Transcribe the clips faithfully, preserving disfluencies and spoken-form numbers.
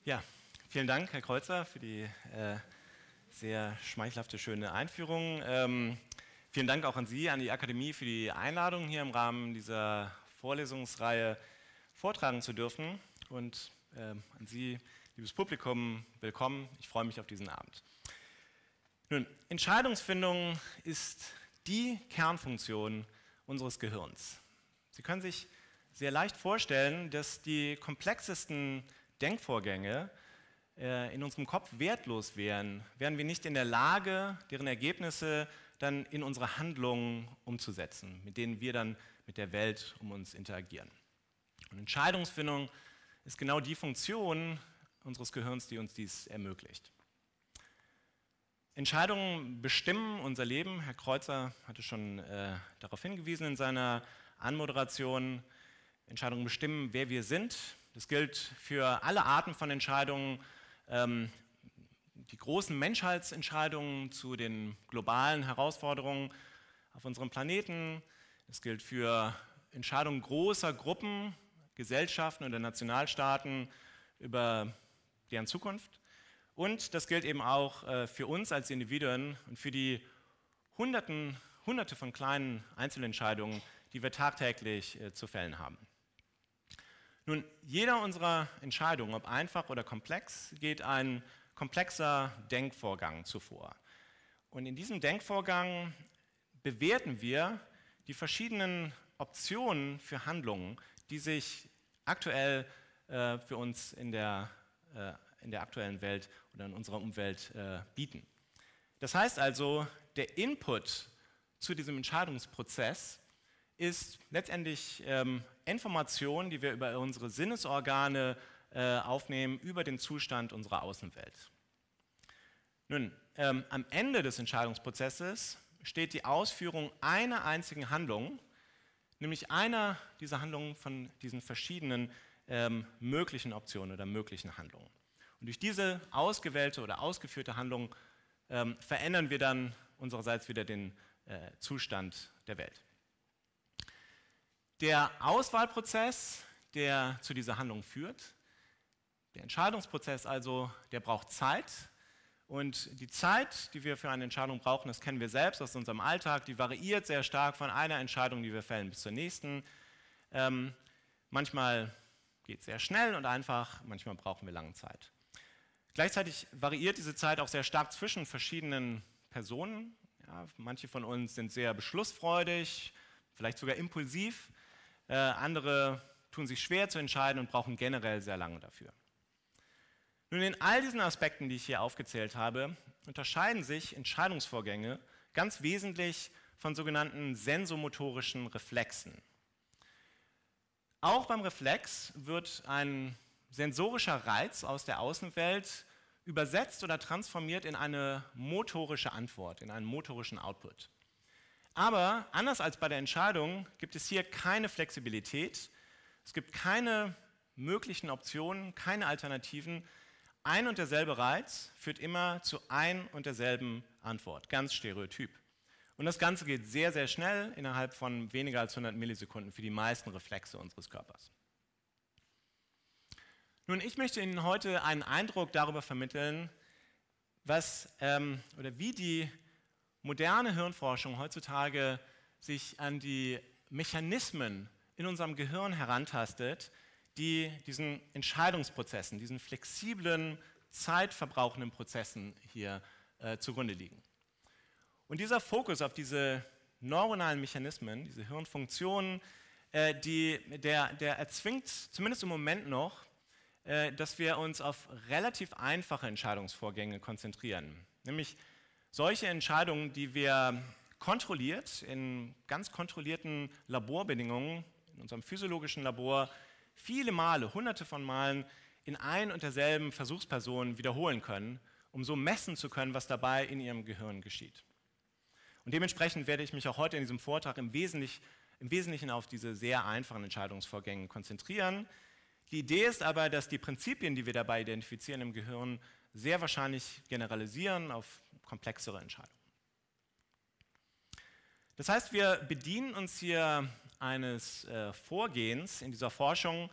Ja, vielen Dank, Herr Kreuzer, für die äh, sehr schmeichelhafte, schöne Einführung. Ähm, vielen Dank auch an Sie, an die Akademie für die Einladung, hier im Rahmen dieser Vorlesungsreihe vortragen zu dürfen. Und äh, an Sie, liebes Publikum, willkommen. Ich freue mich auf diesen Abend. Nun, Entscheidungsfindung ist die Kernfunktion unseres Gehirns. Sie können sich sehr leicht vorstellen, dass die komplexesten Denkvorgänge äh, in unserem Kopf wertlos wären, wären wir nicht in der Lage, deren Ergebnisse dann in unsere Handlungen umzusetzen, mit denen wir dann mit der Welt um uns interagieren. Und Entscheidungsfindung ist genau die Funktion unseres Gehirns, die uns dies ermöglicht. Entscheidungen bestimmen unser Leben. Herr Kreuzer hatte schon äh, darauf hingewiesen in seiner Anmoderation. Entscheidungen bestimmen, wer wir sind. Das gilt für alle Arten von Entscheidungen, ähm, die großen Menschheitsentscheidungen zu den globalen Herausforderungen auf unserem Planeten. Das gilt für Entscheidungen großer Gruppen, Gesellschaften oder Nationalstaaten über deren Zukunft. Und das gilt eben auch äh, für uns als Individuen und für die Hunderten, Hunderte von kleinen Einzelentscheidungen, die wir tagtäglich äh, zu fällen haben. Nun, jeder unserer Entscheidungen, ob einfach oder komplex, geht ein komplexer Denkvorgang zuvor. Und in diesem Denkvorgang bewerten wir die verschiedenen Optionen für Handlungen, die sich aktuell äh, für uns in der, äh, in der aktuellen Welt oder in unserer Umwelt äh, bieten. Das heißt also, der Input zu diesem Entscheidungsprozess ist letztendlich ähm, Informationen, die wir über unsere Sinnesorgane äh, aufnehmen, über den Zustand unserer Außenwelt. Nun, ähm, am Ende des Entscheidungsprozesses steht die Ausführung einer einzigen Handlung, nämlich einer dieser Handlungen von diesen verschiedenen ähm, möglichen Optionen oder möglichen Handlungen. Und durch diese ausgewählte oder ausgeführte Handlung ähm, verändern wir dann unsererseits wieder den äh, Zustand der Welt. Der Auswahlprozess, der zu dieser Handlung führt, der Entscheidungsprozess also, der braucht Zeit. Und die Zeit, die wir für eine Entscheidung brauchen, das kennen wir selbst aus unserem Alltag, die variiert sehr stark von einer Entscheidung, die wir fällen, bis zur nächsten. Ähm, manchmal geht es sehr schnell und einfach, manchmal brauchen wir lange Zeit. Gleichzeitig variiert diese Zeit auch sehr stark zwischen verschiedenen Personen. Ja, manche von uns sind sehr beschlussfreudig, vielleicht sogar impulsiv. Äh, andere tun sich schwer zu entscheiden und brauchen generell sehr lange dafür. Nun, in all diesen Aspekten, die ich hier aufgezählt habe, unterscheiden sich Entscheidungsvorgänge ganz wesentlich von sogenannten sensomotorischen Reflexen. Auch beim Reflex wird ein sensorischer Reiz aus der Außenwelt übersetzt oder transformiert in eine motorische Antwort, in einen motorischen Output. Aber anders als bei der Entscheidung gibt es hier keine Flexibilität, es gibt keine möglichen Optionen, keine Alternativen. Ein und derselbe Reiz führt immer zu ein und derselben Antwort, ganz stereotyp. Und das Ganze geht sehr, sehr schnell, innerhalb von weniger als hundert Millisekunden für die meisten Reflexe unseres Körpers. Nun, ich möchte Ihnen heute einen Eindruck darüber vermitteln, was ähm, oder wie die moderne Hirnforschung heutzutage sich an die Mechanismen in unserem Gehirn herantastet, die diesen Entscheidungsprozessen, diesen flexiblen, zeitverbrauchenden Prozessen hier äh, zugrunde liegen. Und dieser Fokus auf diese neuronalen Mechanismen, diese Hirnfunktionen, äh, die, der, der erzwingt zumindest im Moment noch, äh, dass wir uns auf relativ einfache Entscheidungsvorgänge konzentrieren. Nämlich solche Entscheidungen, die wir kontrolliert, in ganz kontrollierten Laborbedingungen, in unserem physiologischen Labor, viele Male, hunderte von Malen in ein und derselben Versuchsperson wiederholen können, um so messen zu können, was dabei in ihrem Gehirn geschieht. Und dementsprechend werde ich mich auch heute in diesem Vortrag im Wesentlichen, im Wesentlichen auf diese sehr einfachen Entscheidungsvorgänge konzentrieren. Die Idee ist aber, dass die Prinzipien, die wir dabei identifizieren im Gehirn, sehr wahrscheinlich generalisieren auf komplexere Entscheidungen. Das heißt, wir bedienen uns hier eines äh, Vorgehens in dieser Forschung,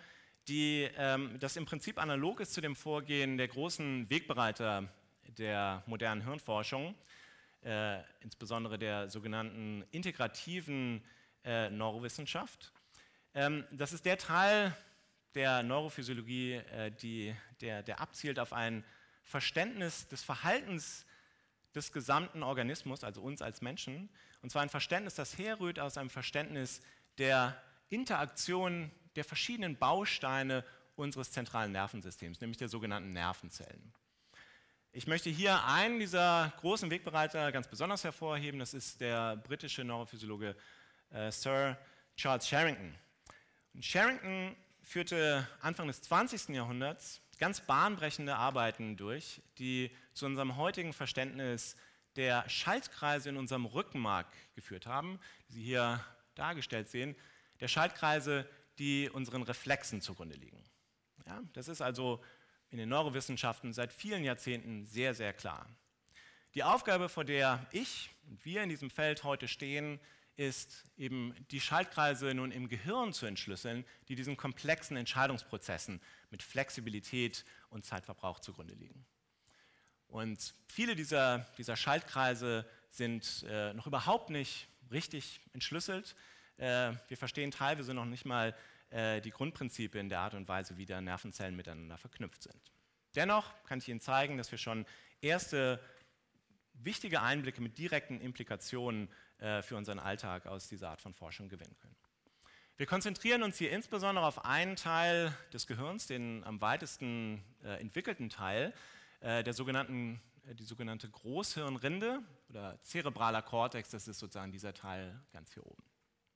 die, ähm, das im Prinzip analog ist zu dem Vorgehen der großen Wegbereiter der modernen Hirnforschung, äh, insbesondere der sogenannten integrativen äh, Neurowissenschaft. Ähm, das ist der Teil der Neurophysiologie, äh, die, der, der abzielt auf ein Verständnis des Verhaltens des gesamten Organismus, also uns als Menschen, und zwar ein Verständnis, das herrührt aus einem Verständnis der Interaktion der verschiedenen Bausteine unseres zentralen Nervensystems, nämlich der sogenannten Nervenzellen. Ich möchte hier einen dieser großen Wegbereiter ganz besonders hervorheben, das ist der britische Neurophysiologe äh, Sir Charles Sherrington. Und Sherrington führte Anfang des zwanzigsten Jahrhunderts ganz bahnbrechende Arbeiten durch, die zu unserem heutigen Verständnis der Schaltkreise in unserem Rückenmark geführt haben, die Sie hier dargestellt sehen, der Schaltkreise, die unseren Reflexen zugrunde liegen. Ja, das ist also in den Neurowissenschaften seit vielen Jahrzehnten sehr, sehr klar. Die Aufgabe, vor der ich und wir in diesem Feld heute stehen, ist eben die Schaltkreise nun im Gehirn zu entschlüsseln, die diesen komplexen Entscheidungsprozessen mit Flexibilität und Zeitverbrauch zugrunde liegen. Und viele dieser, dieser Schaltkreise sind äh, noch überhaupt nicht richtig entschlüsselt. Äh, wir verstehen teilweise noch nicht mal äh, die Grundprinzipien der Art und Weise, wie da Nervenzellen miteinander verknüpft sind. Dennoch kann ich Ihnen zeigen, dass wir schon erste wichtige Einblicke mit direkten Implikationen äh, für unseren Alltag aus dieser Art von Forschung gewinnen können. Wir konzentrieren uns hier insbesondere auf einen Teil des Gehirns, den am weitesten äh, entwickelten Teil, äh, der sogenannten, äh, die sogenannte Großhirnrinde oder zerebraler Kortex, das ist sozusagen dieser Teil ganz hier oben.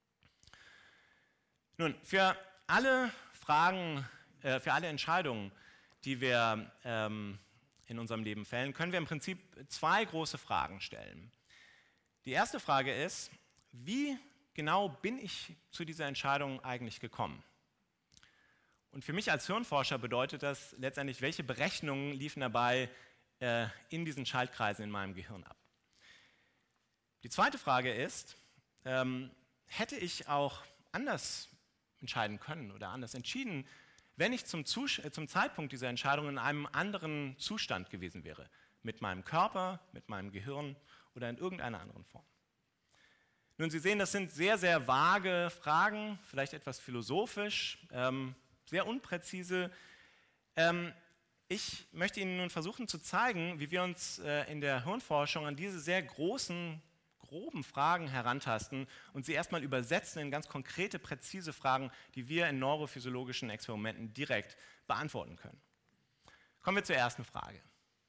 Nun, für alle Fragen, äh, für alle Entscheidungen, die wir ähm, in unserem Leben fällen, können wir im Prinzip zwei große Fragen stellen. Die erste Frage ist, wie genau bin ich zu dieser Entscheidung eigentlich gekommen? Und für mich als Hirnforscher bedeutet das letztendlich, welche Berechnungen liefen dabei äh, in diesen Schaltkreisen in meinem Gehirn ab? Die zweite Frage ist, ähm, hätte ich auch anders entscheiden können oder anders entschieden, wenn ich zum, Zus- äh, zum Zeitpunkt dieser Entscheidung in einem anderen Zustand gewesen wäre, mit meinem Körper, mit meinem Gehirn oder in irgendeiner anderen Form. Nun, Sie sehen, das sind sehr, sehr vage Fragen, vielleicht etwas philosophisch, ähm, sehr unpräzise. Ähm, ich möchte Ihnen nun versuchen zu zeigen, wie wir uns äh, in der Hirnforschung an diese sehr großen, groben Fragen herantasten und sie erstmal übersetzen in ganz konkrete, präzise Fragen, die wir in neurophysiologischen Experimenten direkt beantworten können. Kommen wir zur ersten Frage.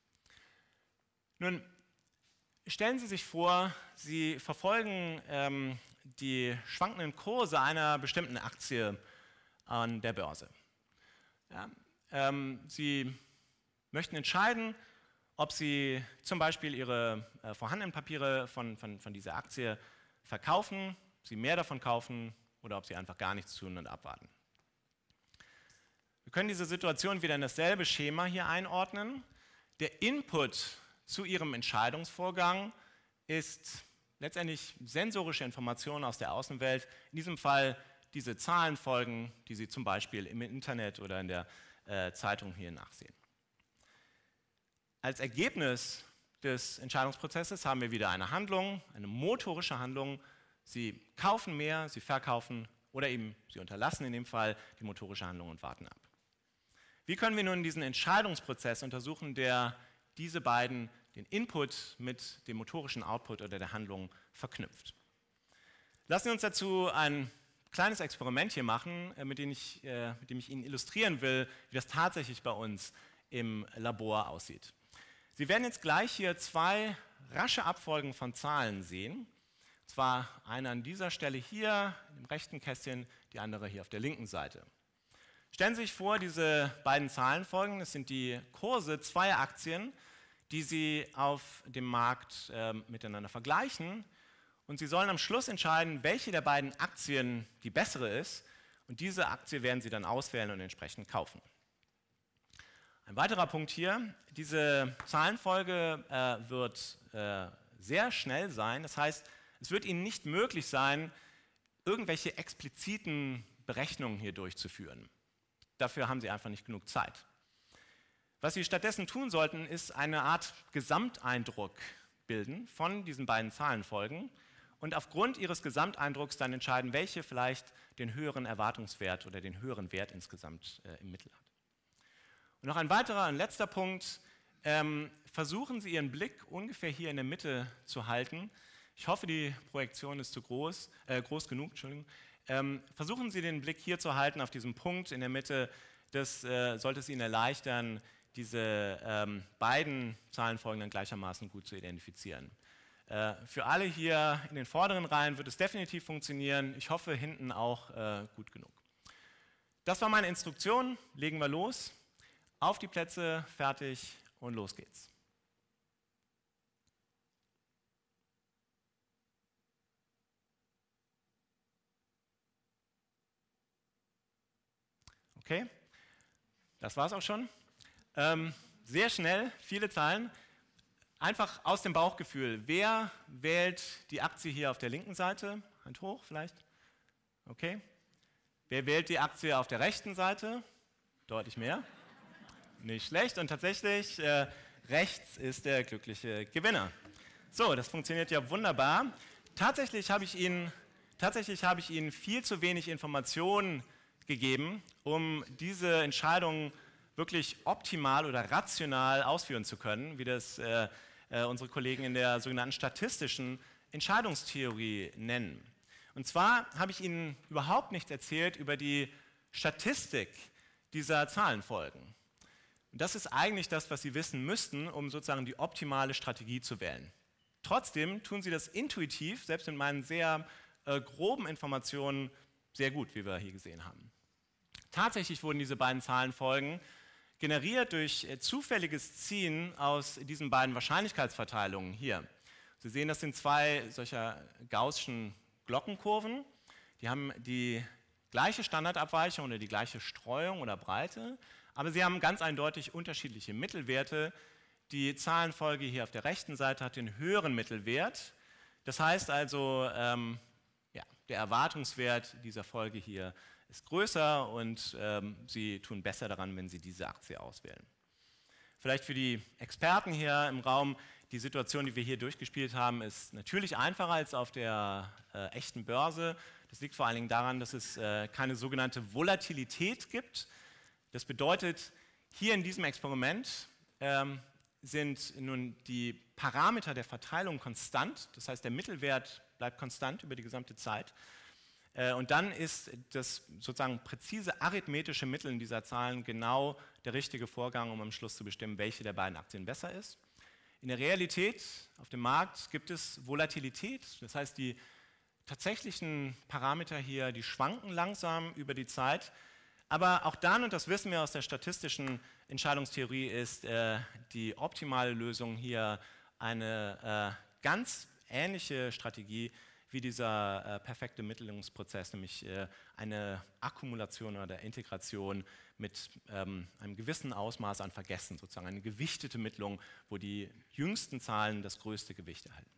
Nun, stellen Sie sich vor, Sie verfolgen ähm, die schwankenden Kurse einer bestimmten Aktie an der Börse. Ja, ähm, Sie möchten entscheiden, ob Sie zum Beispiel Ihre äh, vorhandenen Papiere von, von, von dieser Aktie verkaufen, Sie mehr davon kaufen oder ob Sie einfach gar nichts tun und abwarten. Wir können diese Situation wieder in dasselbe Schema hier einordnen. Der Input zu Ihrem Entscheidungsvorgang ist letztendlich sensorische Informationen aus der Außenwelt, in diesem Fall diese Zahlenfolgen, die Sie zum Beispiel im Internet oder in der äh, Zeitung hier nachsehen. Als Ergebnis des Entscheidungsprozesses haben wir wieder eine Handlung, eine motorische Handlung. Sie kaufen mehr, Sie verkaufen oder eben Sie unterlassen in dem Fall die motorische Handlung und warten ab. Wie können wir nun diesen Entscheidungsprozess untersuchen, der diese beiden, den Input mit dem motorischen Output oder der Handlung verknüpft? Lassen Sie uns dazu ein kleines Experiment hier machen, mit dem ich, äh, mit dem ich Ihnen illustrieren will, wie das tatsächlich bei uns im Labor aussieht. Sie werden jetzt gleich hier zwei rasche Abfolgen von Zahlen sehen. Und zwar eine an dieser Stelle hier im rechten Kästchen, die andere hier auf der linken Seite. Stellen Sie sich vor, diese beiden Zahlenfolgen, das sind die Kurse zweier Aktien, die Sie auf dem Markt äh, miteinander vergleichen. Und Sie sollen am Schluss entscheiden, welche der beiden Aktien die bessere ist. Und diese Aktie werden Sie dann auswählen und entsprechend kaufen. Ein weiterer Punkt hier, diese Zahlenfolge äh, wird äh, sehr schnell sein. Das heißt, es wird Ihnen nicht möglich sein, irgendwelche expliziten Berechnungen hier durchzuführen. Dafür haben Sie einfach nicht genug Zeit. Was Sie stattdessen tun sollten, ist eine Art Gesamteindruck bilden von diesen beiden Zahlenfolgen und aufgrund Ihres Gesamteindrucks dann entscheiden, welche vielleicht den höheren Erwartungswert oder den höheren Wert insgesamt äh, im Mittel hat. Und noch ein weiterer, ein letzter Punkt. Ähm, versuchen Sie Ihren Blick ungefähr hier in der Mitte zu halten. Ich hoffe, die Projektion ist zu groß, äh, groß genug. Entschuldigung. Ähm, versuchen Sie den Blick hier zu halten auf diesem Punkt in der Mitte. Das äh, sollte es Ihnen erleichtern, diese ähm, beiden Zahlenfolgen dann gleichermaßen gut zu identifizieren. Äh, für alle hier in den vorderen Reihen wird es definitiv funktionieren. Ich hoffe, hinten auch äh, gut genug. Das war meine Instruktion. Legen wir los. Auf die Plätze, fertig und los geht's. Okay, das war es auch schon. Ähm, sehr schnell, viele Zahlen. Einfach aus dem Bauchgefühl. Wer wählt die Aktie hier auf der linken Seite? Hand hoch vielleicht. Okay. Wer wählt die Aktie auf der rechten Seite? Deutlich mehr. Nicht schlecht. Und tatsächlich, äh, rechts ist der glückliche Gewinner. So, das funktioniert ja wunderbar. Tatsächlich habe ich Ihnen, tatsächlich habe ich Ihnen viel zu wenig Informationen gegeben, um diese Entscheidung wirklich optimal oder rational ausführen zu können, wie das äh, äh, unsere Kollegen in der sogenannten statistischen Entscheidungstheorie nennen. Und zwar habe ich Ihnen überhaupt nicht erzählt über die Statistik dieser Zahlenfolgen. Und das ist eigentlich das, was Sie wissen müssten, um sozusagen die optimale Strategie zu wählen. Trotzdem tun Sie das intuitiv, selbst mit meinen sehr äh, groben Informationen, sehr gut, wie wir hier gesehen haben. Tatsächlich wurden diese beiden Zahlenfolgen generiert durch äh, zufälliges Ziehen aus diesen beiden Wahrscheinlichkeitsverteilungen hier. Sie sehen, das sind zwei solcher gaußschen Glockenkurven. Die haben die gleiche Standardabweichung oder die gleiche Streuung oder Breite, aber sie haben ganz eindeutig unterschiedliche Mittelwerte. Die Zahlenfolge hier auf der rechten Seite hat den höheren Mittelwert. Das heißt also, ähm, ja, der Erwartungswert dieser Folge hier ist größer und ähm, Sie tun besser daran, wenn Sie diese Aktie auswählen. Vielleicht für die Experten hier im Raum, die Situation, die wir hier durchgespielt haben, ist natürlich einfacher als auf der äh, echten Börse. Das liegt vor allen Dingen daran, dass es äh, keine sogenannte Volatilität gibt. Das bedeutet, hier in diesem Experiment ähm, sind nun die Parameter der Verteilung konstant, das heißt, der Mittelwert bleibt konstant über die gesamte Zeit. Und dann ist das sozusagen präzise arithmetische Mitteln dieser Zahlen genau der richtige Vorgang, um am Schluss zu bestimmen, welche der beiden Aktien besser ist. In der Realität auf dem Markt gibt es Volatilität, das heißt, die tatsächlichen Parameter hier, die schwanken langsam über die Zeit. Aber auch dann, und das wissen wir aus der statistischen Entscheidungstheorie, ist äh, die optimale Lösung hier eine äh, ganz ähnliche Strategie wie dieser äh, perfekte Mittelungsprozess, nämlich äh, eine Akkumulation oder Integration mit ähm, einem gewissen Ausmaß an Vergessen, sozusagen eine gewichtete Mittelung, wo die jüngsten Zahlen das größte Gewicht erhalten.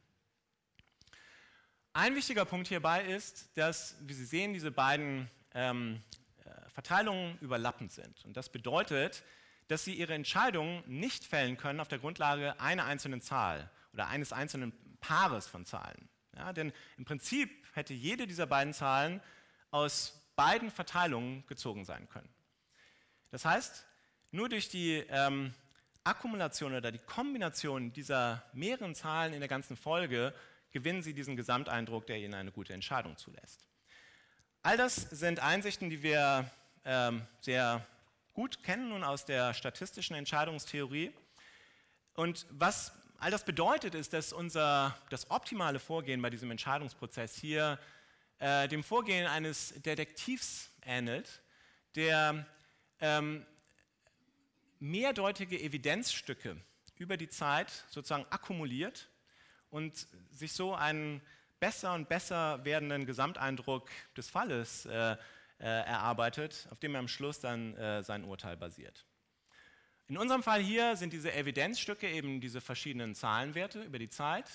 Ein wichtiger Punkt hierbei ist, dass, wie Sie sehen, diese beiden ähm, Verteilungen überlappend sind. Und das bedeutet, dass Sie Ihre Entscheidungen nicht fällen können auf der Grundlage einer einzelnen Zahl oder eines einzelnen Paares von Zahlen. Ja, denn im Prinzip hätte jede dieser beiden Zahlen aus beiden Verteilungen gezogen sein können. Das heißt, nur durch die ähm, Akkumulation oder die Kombination dieser mehreren Zahlen in der ganzen Folge gewinnen Sie diesen Gesamteindruck, der Ihnen eine gute Entscheidung zulässt. All das sind Einsichten, die wir ähm, sehr gut kennen nun aus der statistischen Entscheidungstheorie. Und was all das bedeutet, ist, dass unser, das optimale Vorgehen bei diesem Entscheidungsprozess hier äh, dem Vorgehen eines Detektivs ähnelt, der ähm, mehrdeutige Evidenzstücke über die Zeit sozusagen akkumuliert und sich so einen besser und besser werdenden Gesamteindruck des Falles äh, äh, erarbeitet, auf dem er am Schluss dann äh, sein Urteil basiert. In unserem Fall hier sind diese Evidenzstücke eben diese verschiedenen Zahlenwerte über die Zeit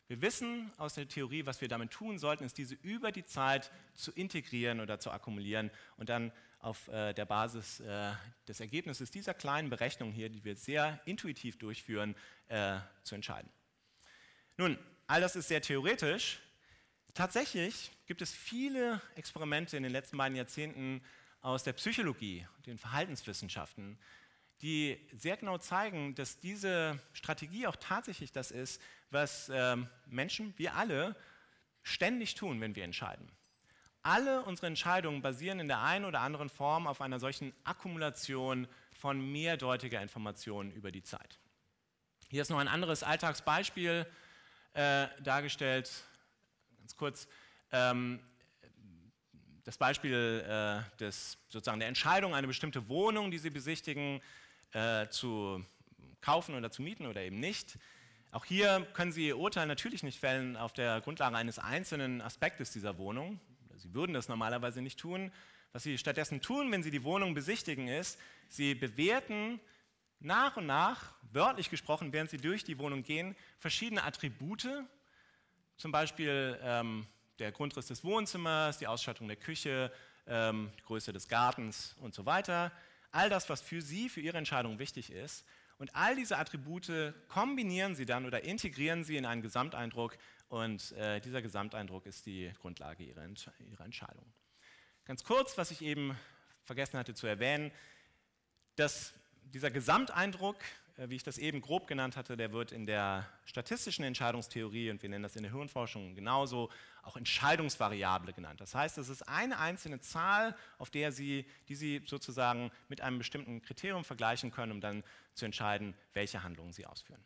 Wir wissen aus der Theorie, was wir damit tun sollten, ist diese über die Zeit zu integrieren oder zu akkumulieren und dann auf äh, der Basis äh, des Ergebnisses dieser kleinen Berechnung hier, die wir sehr intuitiv durchführen, äh, zu entscheiden. Nun, all das ist sehr theoretisch. Tatsächlich gibt es viele Experimente in den letzten beiden Jahrzehnten aus der Psychologie und den Verhaltenswissenschaften, die sehr genau zeigen, dass diese Strategie auch tatsächlich das ist, was äh, Menschen, wir alle, ständig tun, wenn wir entscheiden. Alle unsere Entscheidungen basieren in der einen oder anderen Form auf einer solchen Akkumulation von mehrdeutiger Informationen über die Zeit. Hier ist noch ein anderes Alltagsbeispiel äh, dargestellt, ganz kurz. Ähm, das Beispiel äh, des, sozusagen der Entscheidung, eine bestimmte Wohnung, die Sie besichtigen, äh, zu kaufen oder zu mieten oder eben nicht. Auch hier können Sie Ihr Urteil natürlich nicht fällen auf der Grundlage eines einzelnen Aspektes dieser Wohnung. Sie würden das normalerweise nicht tun. Was Sie stattdessen tun, wenn Sie die Wohnung besichtigen, ist, Sie bewerten nach und nach, wörtlich gesprochen, während Sie durch die Wohnung gehen, verschiedene Attribute, zum Beispiel ähm, der Grundriss des Wohnzimmers, die Ausstattung der Küche, ähm, die Größe des Gartens und so weiter. All das, was für Sie, für Ihre Entscheidung wichtig ist. Und all diese Attribute kombinieren Sie dann oder integrieren Sie in einen Gesamteindruck und äh, dieser Gesamteindruck ist die Grundlage Ihrer, Entsch Ihrer Entscheidung. Ganz kurz, was ich eben vergessen hatte zu erwähnen, dass dieser Gesamteindruck, äh, wie ich das eben grob genannt hatte, der wird in der statistischen Entscheidungstheorie und wir nennen das in der Hirnforschung genauso auch Entscheidungsvariable genannt. Das heißt, es ist eine einzelne Zahl, auf der Sie, die Sie sozusagen mit einem bestimmten Kriterium vergleichen können, um dann zu entscheiden, welche Handlungen Sie ausführen.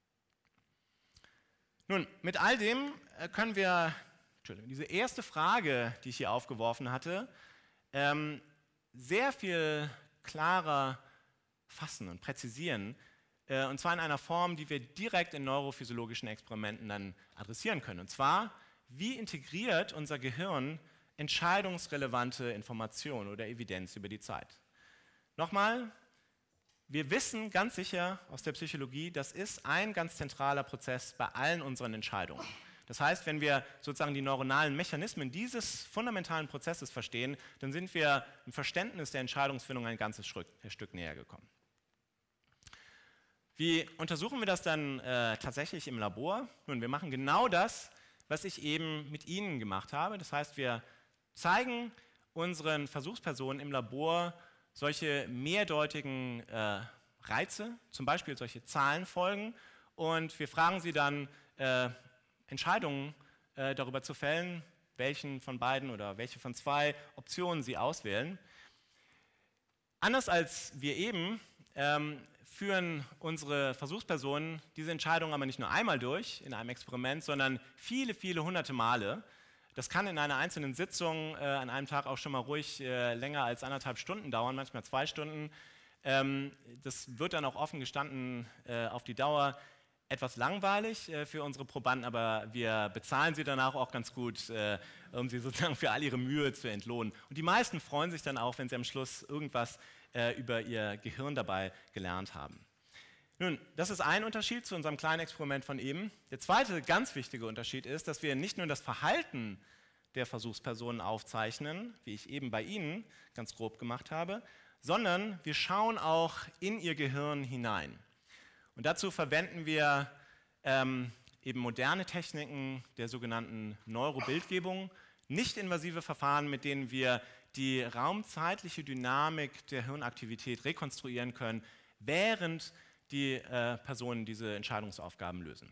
Nun, mit all dem können wir, Entschuldigung, diese erste Frage, die ich hier aufgeworfen hatte, ähm, sehr viel klarer fassen und präzisieren, äh, und zwar in einer Form, die wir direkt in neurophysiologischen Experimenten dann adressieren können. Und zwar, wie integriert unser Gehirn entscheidungsrelevante Informationen oder Evidenz über die Zeit? Nochmal, wir wissen ganz sicher aus der Psychologie, das ist ein ganz zentraler Prozess bei allen unseren Entscheidungen. Das heißt, wenn wir sozusagen die neuronalen Mechanismen dieses fundamentalen Prozesses verstehen, dann sind wir im Verständnis der Entscheidungsfindung ein ganzes Stück, ein Stück näher gekommen. Wie untersuchen wir das dann äh, tatsächlich im Labor? Nun, wir machen genau das, was ich eben mit Ihnen gemacht habe. Das heißt, wir zeigen unseren Versuchspersonen im Labor solche mehrdeutigen äh, Reize, zum Beispiel solche Zahlenfolgen, und wir fragen sie dann, äh, Entscheidungen äh, darüber zu fällen, welchen von beiden oder welche von zwei Optionen sie auswählen. Anders als wir eben ähm, führen unsere Versuchspersonen diese Entscheidung aber nicht nur einmal durch in einem Experiment, sondern viele, viele hunderte Male. Das kann in einer einzelnen Sitzung äh, an einem Tag auch schon mal ruhig äh, länger als anderthalb Stunden dauern, manchmal zwei Stunden. Ähm, das wird dann auch offen gestanden äh, auf die Dauer etwas langweilig äh, für unsere Probanden, aber wir bezahlen sie danach auch ganz gut, äh, um sie sozusagen für all ihre Mühe zu entlohnen. Und die meisten freuen sich dann auch, wenn sie am Schluss irgendwas äh, über ihr Gehirn dabei gelernt haben. Nun, das ist ein Unterschied zu unserem kleinen Experiment von eben. Der zweite ganz wichtige Unterschied ist, dass wir nicht nur das Verhalten der Versuchspersonen aufzeichnen, wie ich eben bei Ihnen ganz grob gemacht habe, sondern wir schauen auch in ihr Gehirn hinein. Und dazu verwenden wir ähm, eben moderne Techniken der sogenannten Neurobildgebung, nicht-invasive Verfahren, mit denen wir die raumzeitliche Dynamik der Hirnaktivität rekonstruieren können, während die äh, Personen diese Entscheidungsaufgaben lösen.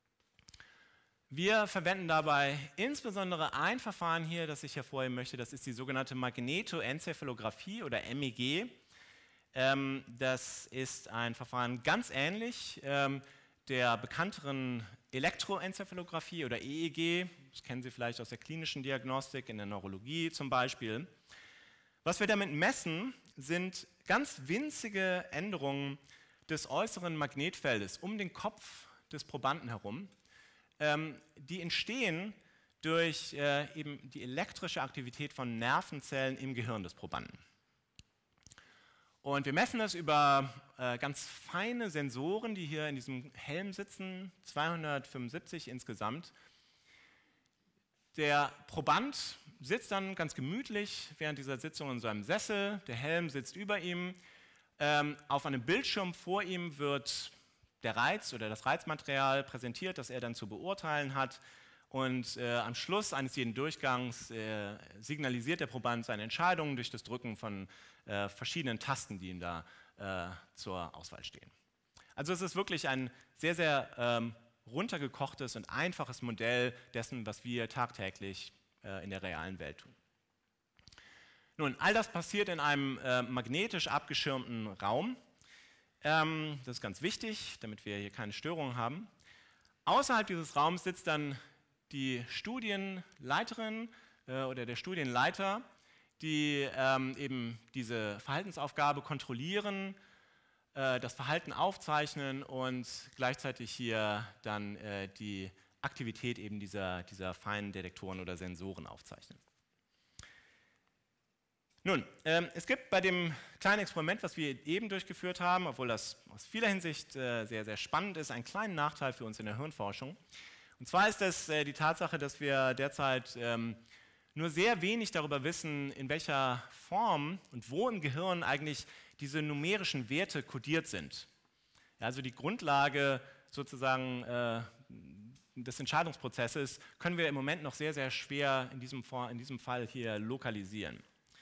Wir verwenden dabei insbesondere ein Verfahren hier, das ich hervorheben möchte, das ist die sogenannte Magnetoenzephalographie oder M E G. Ähm, das ist ein Verfahren ganz ähnlich ähm, der bekannteren Elektroenzephalographie oder E E G. Das kennen Sie vielleicht aus der klinischen Diagnostik, in der Neurologie zum Beispiel. Was wir damit messen, sind ganz winzige Änderungen des äußeren Magnetfeldes um den Kopf des Probanden herum, ähm, die entstehen durch äh, eben die elektrische Aktivität von Nervenzellen im Gehirn des Probanden. Und wir messen das über äh, ganz feine Sensoren, die hier in diesem Helm sitzen, zweihundertfünfundsiebzig insgesamt. Der Proband sitzt dann ganz gemütlich während dieser Sitzung in seinem Sessel, der Helm sitzt über ihm. Ähm, auf einem Bildschirm vor ihm wird der Reiz oder das Reizmaterial präsentiert, das er dann zu beurteilen hat. Und äh, am Schluss eines jeden Durchgangs äh, signalisiert der Proband seine Entscheidungen durch das Drücken von äh, verschiedenen Tasten, die ihm da äh, zur Auswahl stehen. Also es ist wirklich ein sehr, sehr ähm, runtergekochtes und einfaches Modell dessen, was wir tagtäglich äh, in der realen Welt tun. Nun, all das passiert in einem äh, magnetisch abgeschirmten Raum. Ähm, das ist ganz wichtig, damit wir hier keine Störungen haben. Außerhalb dieses Raums sitzt dann die Studienleiterin äh, oder der Studienleiter, die ähm, eben diese Verhaltensaufgabe kontrollieren, äh, das Verhalten aufzeichnen und gleichzeitig hier dann äh, die Aktivität eben dieser, dieser feinen Detektoren oder Sensoren aufzeichnen. Nun, ähm, es gibt bei dem kleinen Experiment, was wir eben durchgeführt haben, obwohl das aus vieler Hinsicht äh, sehr, sehr spannend ist, einen kleinen Nachteil für uns in der Hirnforschung. Und zwar ist das äh, die Tatsache, dass wir derzeit ähm, nur sehr wenig darüber wissen, in welcher Form und wo im Gehirn eigentlich diese numerischen Werte kodiert sind. Ja, also die Grundlage sozusagen äh, des Entscheidungsprozesses können wir im Moment noch sehr, sehr schwer in diesem, in diesem Fall hier lokalisieren.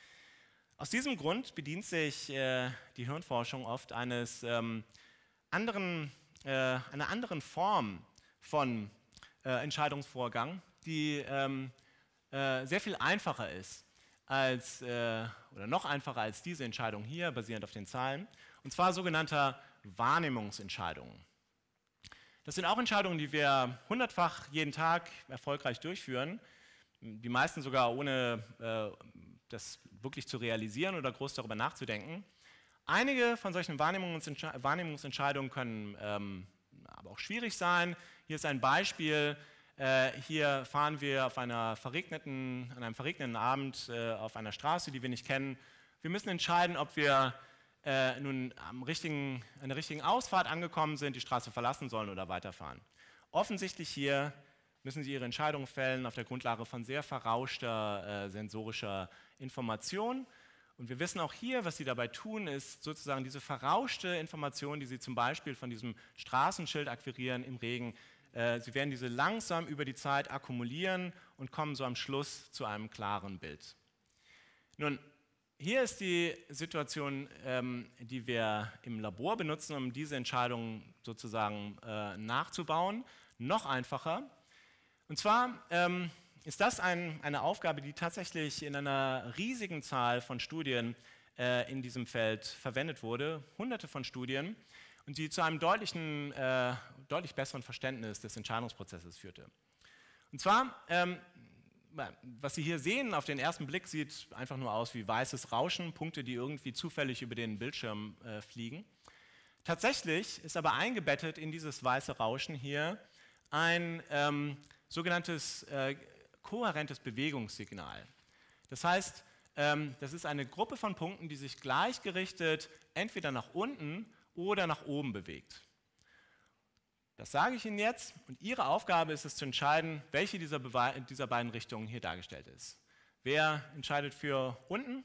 Aus diesem Grund bedient sich äh, die Hirnforschung oft eines ähm, anderen, äh, einer anderen Form von äh, Entscheidungsvorgang, die ähm, äh, sehr viel einfacher ist als, äh, oder noch einfacher als diese Entscheidung hier, basierend auf den Zahlen, und zwar sogenannter Wahrnehmungsentscheidungen. Das sind auch Entscheidungen, die wir hundertfach jeden Tag erfolgreich durchführen, die meisten sogar ohne äh, das wirklich zu realisieren oder groß darüber nachzudenken. Einige von solchen Wahrnehmungsentscheid Wahrnehmungsentscheidungen können ähm, aber auch schwierig sein. Hier ist ein Beispiel. Äh, hier fahren wir auf einer verregneten, an einem verregneten Abend äh, auf einer Straße, die wir nicht kennen. Wir müssen entscheiden, ob wir äh, nun am richtigen, an der richtigen Ausfahrt angekommen sind, die Straße verlassen sollen oder weiterfahren. Offensichtlich hier müssen Sie Ihre Entscheidung fällen auf der Grundlage von sehr verrauschter äh, sensorischer Information. Und wir wissen auch hier, was Sie dabei tun, ist sozusagen diese verrauschte Information, die Sie zum Beispiel von diesem Straßenschild akquirieren im Regen. Äh, Sie werden diese langsam über die Zeit akkumulieren und kommen so am Schluss zu einem klaren Bild. Nun, hier ist die Situation, ähm, die wir im Labor benutzen, um diese Entscheidung sozusagen äh, nachzubauen. Noch einfacher. Und zwar ähm, ist das ein, eine Aufgabe, die tatsächlich in einer riesigen Zahl von Studien äh, in diesem Feld verwendet wurde, hunderte von Studien, und die zu einem deutlichen, äh, deutlich besseren Verständnis des Entscheidungsprozesses führte. Und zwar, ähm, was Sie hier sehen, auf den ersten Blick sieht einfach nur aus wie weißes Rauschen, Punkte, die irgendwie zufällig über den Bildschirm äh, fliegen. Tatsächlich ist aber eingebettet in dieses weiße Rauschen hier ein ähm, sogenanntes äh, kohärentes Bewegungssignal. Das heißt, ähm, das ist eine Gruppe von Punkten, die sich gleichgerichtet entweder nach unten oder nach oben bewegt. Das sage ich Ihnen jetzt und Ihre Aufgabe ist es zu entscheiden, welche dieser, Bewe dieser beiden Richtungen hier dargestellt ist. Wer entscheidet für unten?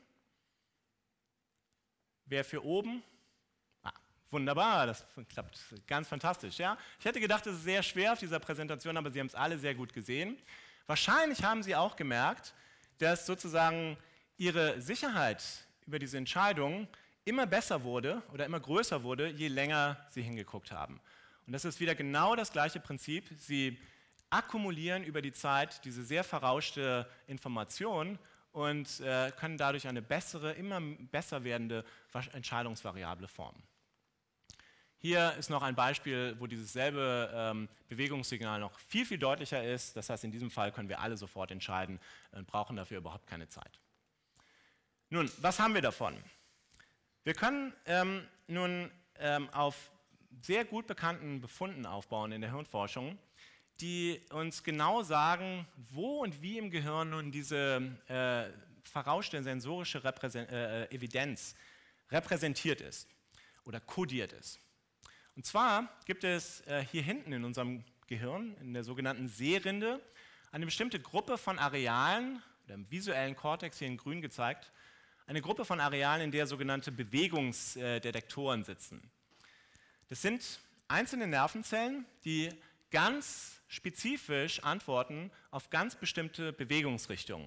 Wer für oben? Wunderbar, das klappt ganz fantastisch. Ja? Ich hätte gedacht, es ist sehr schwer auf dieser Präsentation, aber Sie haben es alle sehr gut gesehen. Wahrscheinlich haben Sie auch gemerkt, dass sozusagen Ihre Sicherheit über diese Entscheidung immer besser wurde oder immer größer wurde, je länger Sie hingeguckt haben. Und das ist wieder genau das gleiche Prinzip. Sie akkumulieren über die Zeit diese sehr verrauschte Information und äh, können dadurch eine bessere, immer besser werdende Entscheidungsvariable formen. Hier ist noch ein Beispiel, wo dieses selbe ähm, Bewegungssignal noch viel, viel deutlicher ist. Das heißt, in diesem Fall können wir alle sofort entscheiden und brauchen dafür überhaupt keine Zeit. Nun, was haben wir davon? Wir können ähm, nun ähm, auf sehr gut bekannten Befunden aufbauen in der Hirnforschung, die uns genau sagen, wo und wie im Gehirn nun diese äh, verrauschte sensorische Repräsen äh, Evidenz repräsentiert ist oder kodiert ist. Und zwar gibt es äh, hier hinten in unserem Gehirn, in der sogenannten Sehrinde, eine bestimmte Gruppe von Arealen, oder im visuellen Kortex hier in grün gezeigt, eine Gruppe von Arealen, in der sogenannte Bewegungsdetektoren sitzen. Das sind einzelne Nervenzellen, die ganz spezifisch antworten auf ganz bestimmte Bewegungsrichtungen.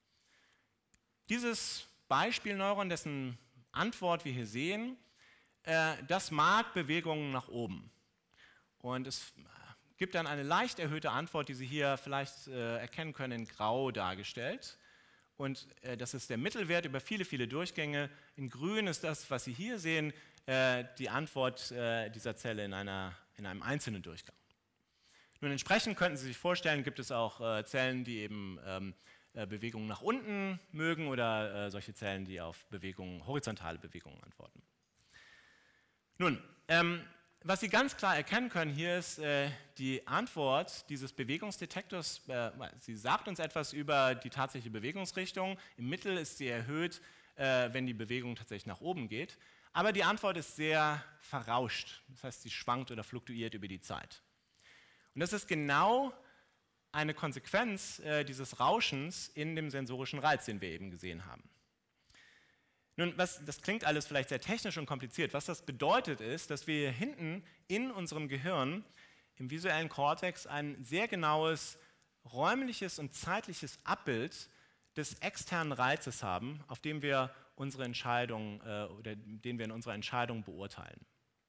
Dieses Beispielneuron, dessen Antwort wir hier sehen, äh, das mag Bewegungen nach oben. Und es gibt dann eine leicht erhöhte Antwort, die Sie hier vielleicht äh, erkennen können, in grau dargestellt. Und äh, das ist der Mittelwert über viele, viele Durchgänge. In grün ist das, was Sie hier sehen, äh, die Antwort äh, dieser Zelle in, einer, in einem einzelnen Durchgang. Nun, entsprechend könnten Sie sich vorstellen, gibt es auch äh, Zellen, die eben ähm, äh, Bewegungen nach unten mögen oder äh, solche Zellen, die auf Bewegungen, horizontale Bewegungen antworten. Nun, ähm, was Sie ganz klar erkennen können hier ist äh, die Antwort dieses Bewegungsdetektors. Äh, sie sagt uns etwas über die tatsächliche Bewegungsrichtung. Im Mittel ist sie erhöht, äh, wenn die Bewegung tatsächlich nach oben geht. Aber die Antwort ist sehr verrauscht. Das heißt, sie schwankt oder fluktuiert über die Zeit. Und das ist genau eine Konsequenz äh, dieses Rauschens in dem sensorischen Reiz, den wir eben gesehen haben. Nun, was, das klingt alles vielleicht sehr technisch und kompliziert. Was das bedeutet ist, dass wir hinten in unserem Gehirn, im visuellen Kortex, ein sehr genaues räumliches und zeitliches Abbild des externen Reizes haben, auf dem wir unsere Entscheidung äh, oder den wir in unserer Entscheidung beurteilen.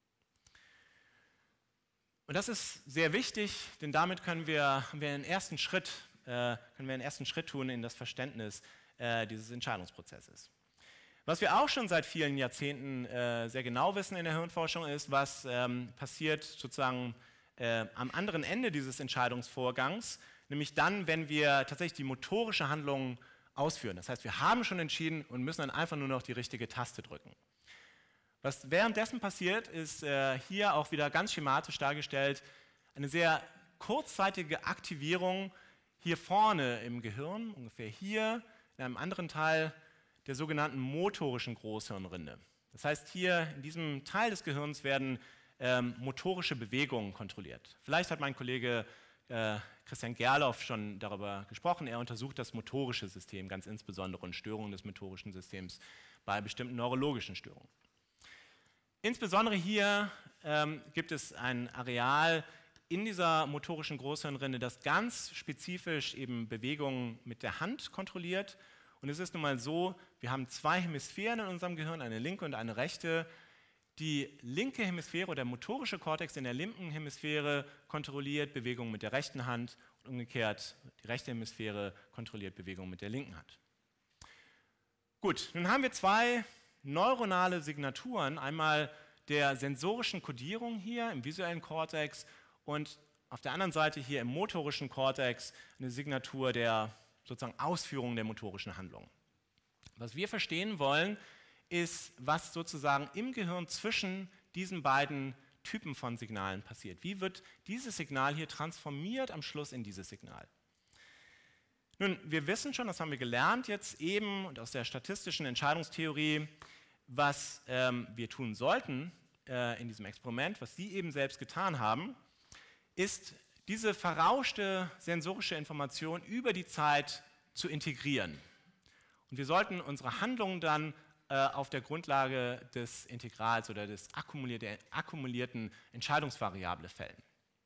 Und das ist sehr wichtig, denn damit können wir, wir, einen, ersten Schritt, äh, können wir einen ersten Schritt tun in das Verständnis äh, dieses Entscheidungsprozesses. Was wir auch schon seit vielen Jahrzehnten äh, sehr genau wissen in der Hirnforschung ist, was ähm, passiert sozusagen äh, am anderen Ende dieses Entscheidungsvorgangs, nämlich dann, wenn wir tatsächlich die motorische Handlung ausführen. Das heißt, wir haben schon entschieden und müssen dann einfach nur noch die richtige Taste drücken. Was währenddessen passiert, ist äh, hier auch wieder ganz schematisch dargestellt, eine sehr kurzzeitige Aktivierung hier vorne im Gehirn, ungefähr hier, in einem anderen Teil der sogenannten motorischen Großhirnrinde. Das heißt, hier in diesem Teil des Gehirns werden ähm, motorische Bewegungen kontrolliert. Vielleicht hat mein Kollege äh, Christian Gerloff schon darüber gesprochen. Er untersucht das motorische System, ganz insbesondere und Störungen des motorischen Systems bei bestimmten neurologischen Störungen. Insbesondere hier ähm, gibt es ein Areal in dieser motorischen Großhirnrinde, das ganz spezifisch eben Bewegungen mit der Hand kontrolliert. Und es ist nun mal so, wir haben zwei Hemisphären in unserem Gehirn, eine linke und eine rechte. Die linke Hemisphäre oder der motorische Kortex in der linken Hemisphäre kontrolliert Bewegungen mit der rechten Hand und umgekehrt die rechte Hemisphäre kontrolliert Bewegungen mit der linken Hand. Gut, nun haben wir zwei neuronale Signaturen, einmal der sensorischen Kodierung hier im visuellen Kortex und auf der anderen Seite hier im motorischen Kortex eine Signatur der sozusagen Ausführung der motorischen Handlung. Was wir verstehen wollen, ist, was sozusagen im Gehirn zwischen diesen beiden Typen von Signalen passiert. Wie wird dieses Signal hier transformiert am Schluss in dieses Signal? Nun, wir wissen schon, das haben wir gelernt jetzt eben und aus der statistischen Entscheidungstheorie, was ähm, wir tun sollten äh, in diesem Experiment, was Sie eben selbst getan haben, ist diese verrauschte sensorische Information über die Zeit zu integrieren. Und wir sollten unsere Handlungen dann äh, auf der Grundlage des Integrals oder des akkumulier akkumulierten Entscheidungsvariable fällen.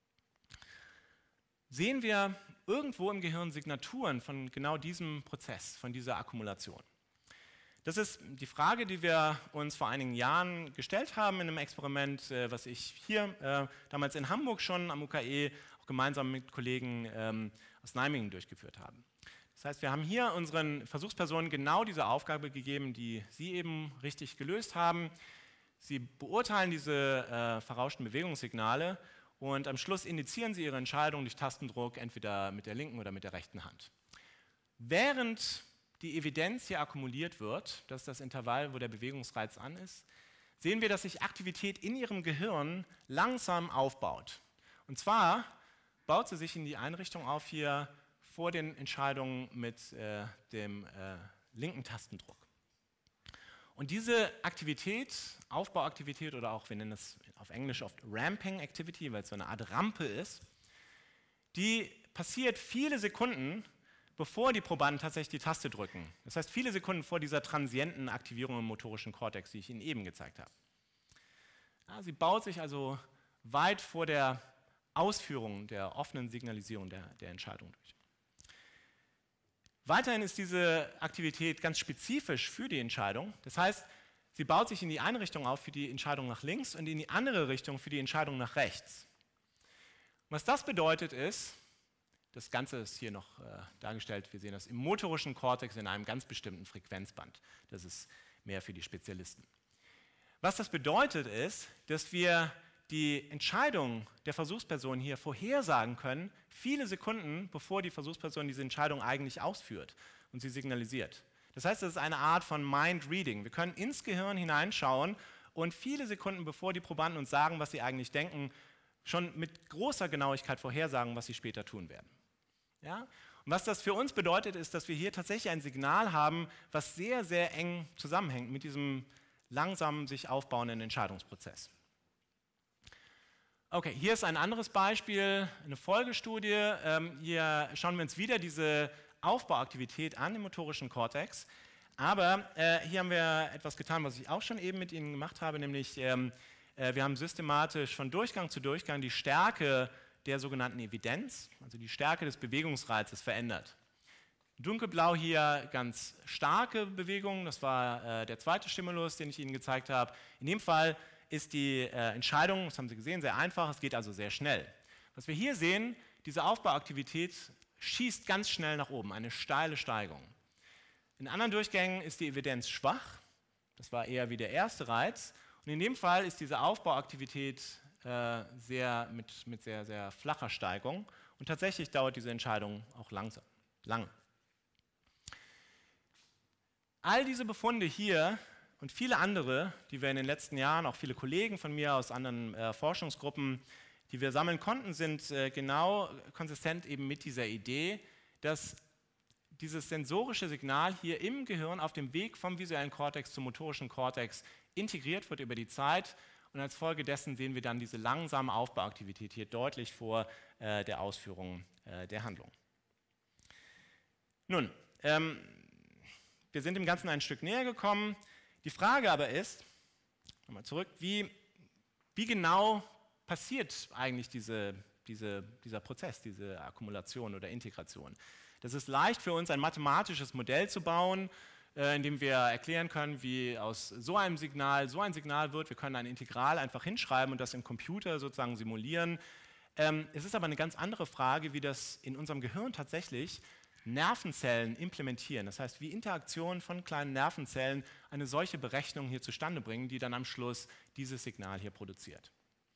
Sehen wir irgendwo im Gehirn Signaturen von genau diesem Prozess, von dieser Akkumulation? Das ist die Frage, die wir uns vor einigen Jahren gestellt haben in einem Experiment, äh, was ich hier äh, damals in Hamburg schon am U K E auch gemeinsam mit Kollegen ähm, aus Nijmegen durchgeführt haben. Das heißt, wir haben hier unseren Versuchspersonen genau diese Aufgabe gegeben, die Sie eben richtig gelöst haben. Sie beurteilen diese äh, verrauschten Bewegungssignale und am Schluss indizieren Sie Ihre Entscheidung durch Tastendruck, entweder mit der linken oder mit der rechten Hand. Während die Evidenz hier akkumuliert wird, das ist das Intervall, wo der Bewegungsreiz an ist, sehen wir, dass sich Aktivität in Ihrem Gehirn langsam aufbaut. Und zwar baut sie sich in die Einrichtung auf hier vor den Entscheidungen mit äh, dem äh, linken Tastendruck. Und diese Aktivität, Aufbauaktivität oder auch, wir nennen es auf Englisch oft Ramping Activity, weil es so eine Art Rampe ist, die passiert viele Sekunden, bevor die Probanden tatsächlich die Taste drücken. Das heißt, viele Sekunden vor dieser transienten Aktivierung im motorischen Kortex, die ich Ihnen eben gezeigt habe. Ja, sie baut sich also weit vor der Ausführung der offenen Signalisierung der, der Entscheidung durch. Weiterhin ist diese Aktivität ganz spezifisch für die Entscheidung. Das heißt, sie baut sich in die eine Richtung auf für die Entscheidung nach links und in die andere Richtung für die Entscheidung nach rechts. Was das bedeutet ist, das Ganze ist hier noch äh, dargestellt, wir sehen das im motorischen Kortex in einem ganz bestimmten Frequenzband. Das ist mehr für die Spezialisten. Was das bedeutet ist, dass wir die Entscheidung der Versuchsperson hier vorhersagen können, viele Sekunden bevor die Versuchsperson diese Entscheidung eigentlich ausführt und sie signalisiert. Das heißt, das ist eine Art von Mind Reading. Wir können ins Gehirn hineinschauen und viele Sekunden bevor die Probanden uns sagen, was sie eigentlich denken, schon mit großer Genauigkeit vorhersagen, was sie später tun werden. Ja? Und was das für uns bedeutet, ist, dass wir hier tatsächlich ein Signal haben, was sehr, sehr eng zusammenhängt mit diesem langsam sich aufbauenden Entscheidungsprozess. Okay, hier ist ein anderes Beispiel, eine Folgestudie. Ähm, hier schauen wir uns wieder diese Aufbauaktivität an im motorischen Kortex. Aber äh, hier haben wir etwas getan, was ich auch schon eben mit Ihnen gemacht habe, nämlich ähm, äh, wir haben systematisch von Durchgang zu Durchgang die Stärke der sogenannten Evidenz, also die Stärke des Bewegungsreizes, verändert. Dunkelblau hier ganz starke Bewegungen, das war äh, der zweite Stimulus, den ich Ihnen gezeigt habe. In dem Fall ist die äh, Entscheidung, das haben Sie gesehen, sehr einfach, es geht also sehr schnell. Was wir hier sehen, diese Aufbauaktivität schießt ganz schnell nach oben, eine steile Steigung. In anderen Durchgängen ist die Evidenz schwach, das war eher wie der erste Reiz. Und in dem Fall ist diese Aufbauaktivität äh, sehr, mit, mit sehr, sehr flacher Steigung und tatsächlich dauert diese Entscheidung auch langsam, lang. All diese Befunde hier und viele andere, die wir in den letzten Jahren, auch viele Kollegen von mir aus anderen äh, Forschungsgruppen, die wir sammeln konnten, sind äh, genau konsistent eben mit dieser Idee, dass dieses sensorische Signal hier im Gehirn auf dem Weg vom visuellen Kortex zum motorischen Kortex integriert wird über die Zeit und als Folge dessen sehen wir dann diese langsame Aufbauaktivität hier deutlich vor äh, der Ausführung äh, der Handlung. Nun, ähm, wir sind dem Ganzen ein Stück näher gekommen. Die Frage aber ist, nochmal zurück, wie, wie genau passiert eigentlich diese, diese, dieser Prozess, diese Akkumulation oder Integration? Das ist leicht für uns, ein mathematisches Modell zu bauen, äh, in dem wir erklären können, wie aus so einem Signal so ein Signal wird. Wir können ein Integral einfach hinschreiben und das im Computer sozusagen simulieren. Ähm, es ist aber eine ganz andere Frage, wie das in unserem Gehirn tatsächlich Nervenzellen implementieren. Das heißt, wie Interaktionen von kleinen Nervenzellen eine solche Berechnung hier zustande bringen, die dann am Schluss dieses Signal hier produziert.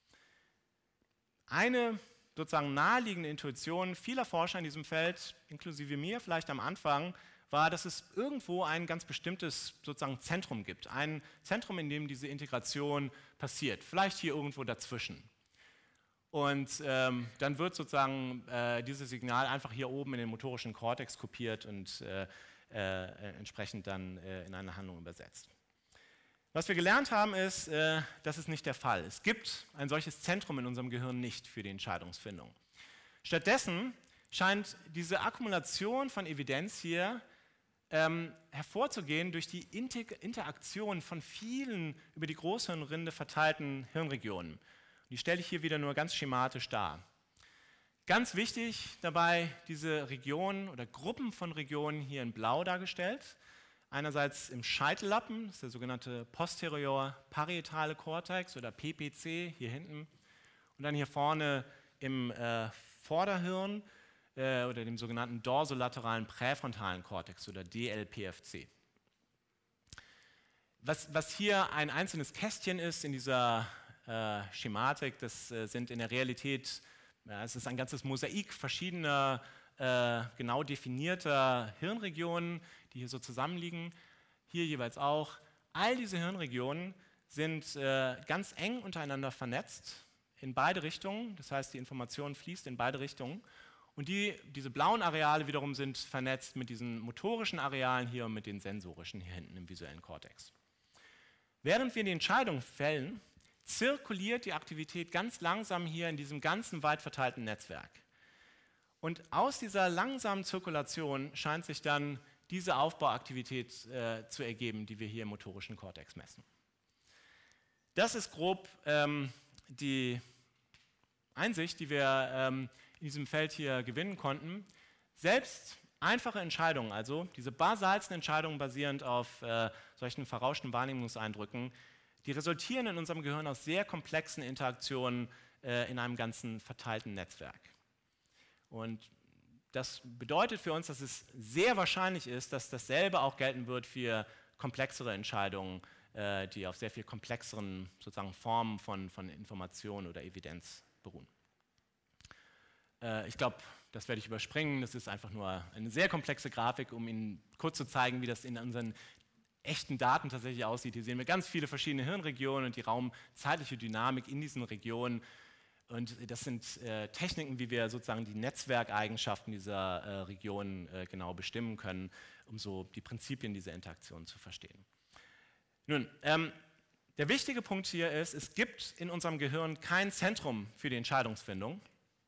Eine sozusagen naheliegende Intuition vieler Forscher in diesem Feld, inklusive mir vielleicht am Anfang, war, dass es irgendwo ein ganz bestimmtes sozusagen Zentrum gibt. Ein Zentrum, in dem diese Integration passiert. Vielleicht hier irgendwo dazwischen. Und ähm, dann wird sozusagen äh, dieses Signal einfach hier oben in den motorischen Kortex kopiert und äh, äh, entsprechend dann äh, in eine Handlung übersetzt. Was wir gelernt haben, ist, äh, das ist nicht der Fall. Es gibt ein solches Zentrum in unserem Gehirn nicht für die Entscheidungsfindung. Stattdessen scheint diese Akkumulation von Evidenz hier ähm, hervorzugehen durch die Inter- Interaktion von vielen über die Großhirnrinde verteilten Hirnregionen. Die stelle ich hier wieder nur ganz schematisch dar. Ganz wichtig dabei diese Regionen oder Gruppen von Regionen hier in Blau dargestellt. Einerseits im Scheitellappen, das ist der sogenannte posterior-parietale Kortex oder P P C hier hinten. Und dann hier vorne im äh, Vorderhirn äh, oder dem sogenannten dorsolateralen präfrontalen Kortex oder D L P F C. Was, was hier ein einzelnes Kästchen ist in dieser Äh, Schematik, das äh, sind in der Realität, ja, es ist ein ganzes Mosaik verschiedener, äh, genau definierter Hirnregionen, die hier so zusammenliegen, hier jeweils auch. All diese Hirnregionen sind äh, ganz eng untereinander vernetzt, in beide Richtungen, das heißt, die Information fließt in beide Richtungen. Und die, diese blauen Areale wiederum sind vernetzt mit diesen motorischen Arealen hier und mit den sensorischen hier hinten im visuellen Kortex. Während wir die Entscheidung fällen, zirkuliert die Aktivität ganz langsam hier in diesem ganzen weit verteilten Netzwerk. Und aus dieser langsamen Zirkulation scheint sich dann diese Aufbauaktivität äh, zu ergeben, die wir hier im motorischen Kortex messen. Das ist grob ähm, die Einsicht, die wir ähm, in diesem Feld hier gewinnen konnten. Selbst einfache Entscheidungen, also diese basalsten Entscheidungen basierend auf äh, solchen verrauschten Wahrnehmungseindrücken, die resultieren in unserem Gehirn aus sehr komplexen Interaktionen äh, in einem ganzen verteilten Netzwerk. Und das bedeutet für uns, dass es sehr wahrscheinlich ist, dass dasselbe auch gelten wird für komplexere Entscheidungen, äh, die auf sehr viel komplexeren sozusagen Formen von, von Information oder Evidenz beruhen. Äh, ich glaube, das werde ich überspringen. Das ist einfach nur eine sehr komplexe Grafik, um Ihnen kurz zu zeigen, wie das in unseren echten Daten tatsächlich aussieht. Hier sehen wir ganz viele verschiedene Hirnregionen und die raumzeitliche Dynamik in diesen Regionen. Und das sind äh, Techniken, wie wir sozusagen die Netzwerkeigenschaften dieser äh, Regionen äh, genau bestimmen können, um so die Prinzipien dieser Interaktion zu verstehen. Nun, ähm, der wichtige Punkt hier ist, es gibt in unserem Gehirn kein Zentrum für die Entscheidungsfindung.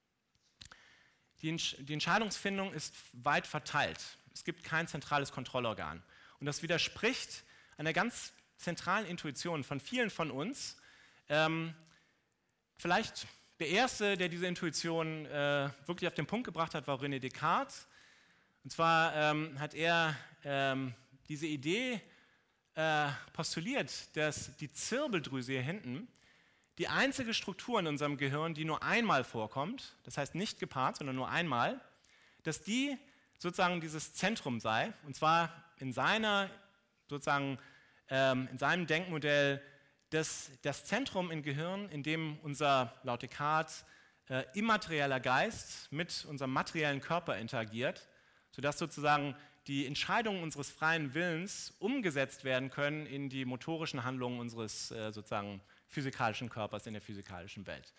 Die, Entsch die Entscheidungsfindung ist weit verteilt. Es gibt kein zentrales Kontrollorgan. Und das widerspricht einer ganz zentralen Intuition von vielen von uns. Ähm, vielleicht der Erste, der diese Intuition äh, wirklich auf den Punkt gebracht hat, war René Descartes. Und zwar ähm, hat er ähm, diese Idee äh, postuliert, dass die Zirbeldrüse hier hinten die einzige Struktur in unserem Gehirn, die nur einmal vorkommt, das heißt nicht gepaart, sondern nur einmal, dass die sozusagen dieses Zentrum sei, und zwar in seiner, sozusagen ähm, in seinem Denkmodell, dass das Zentrum im Gehirn, in dem unser, laut Descartes, äh, immaterieller Geist mit unserem materiellen Körper interagiert, sodass sozusagen die Entscheidungen unseres freien Willens umgesetzt werden können in die motorischen Handlungen unseres äh, sozusagen physikalischen Körpers in der physikalischen Welt.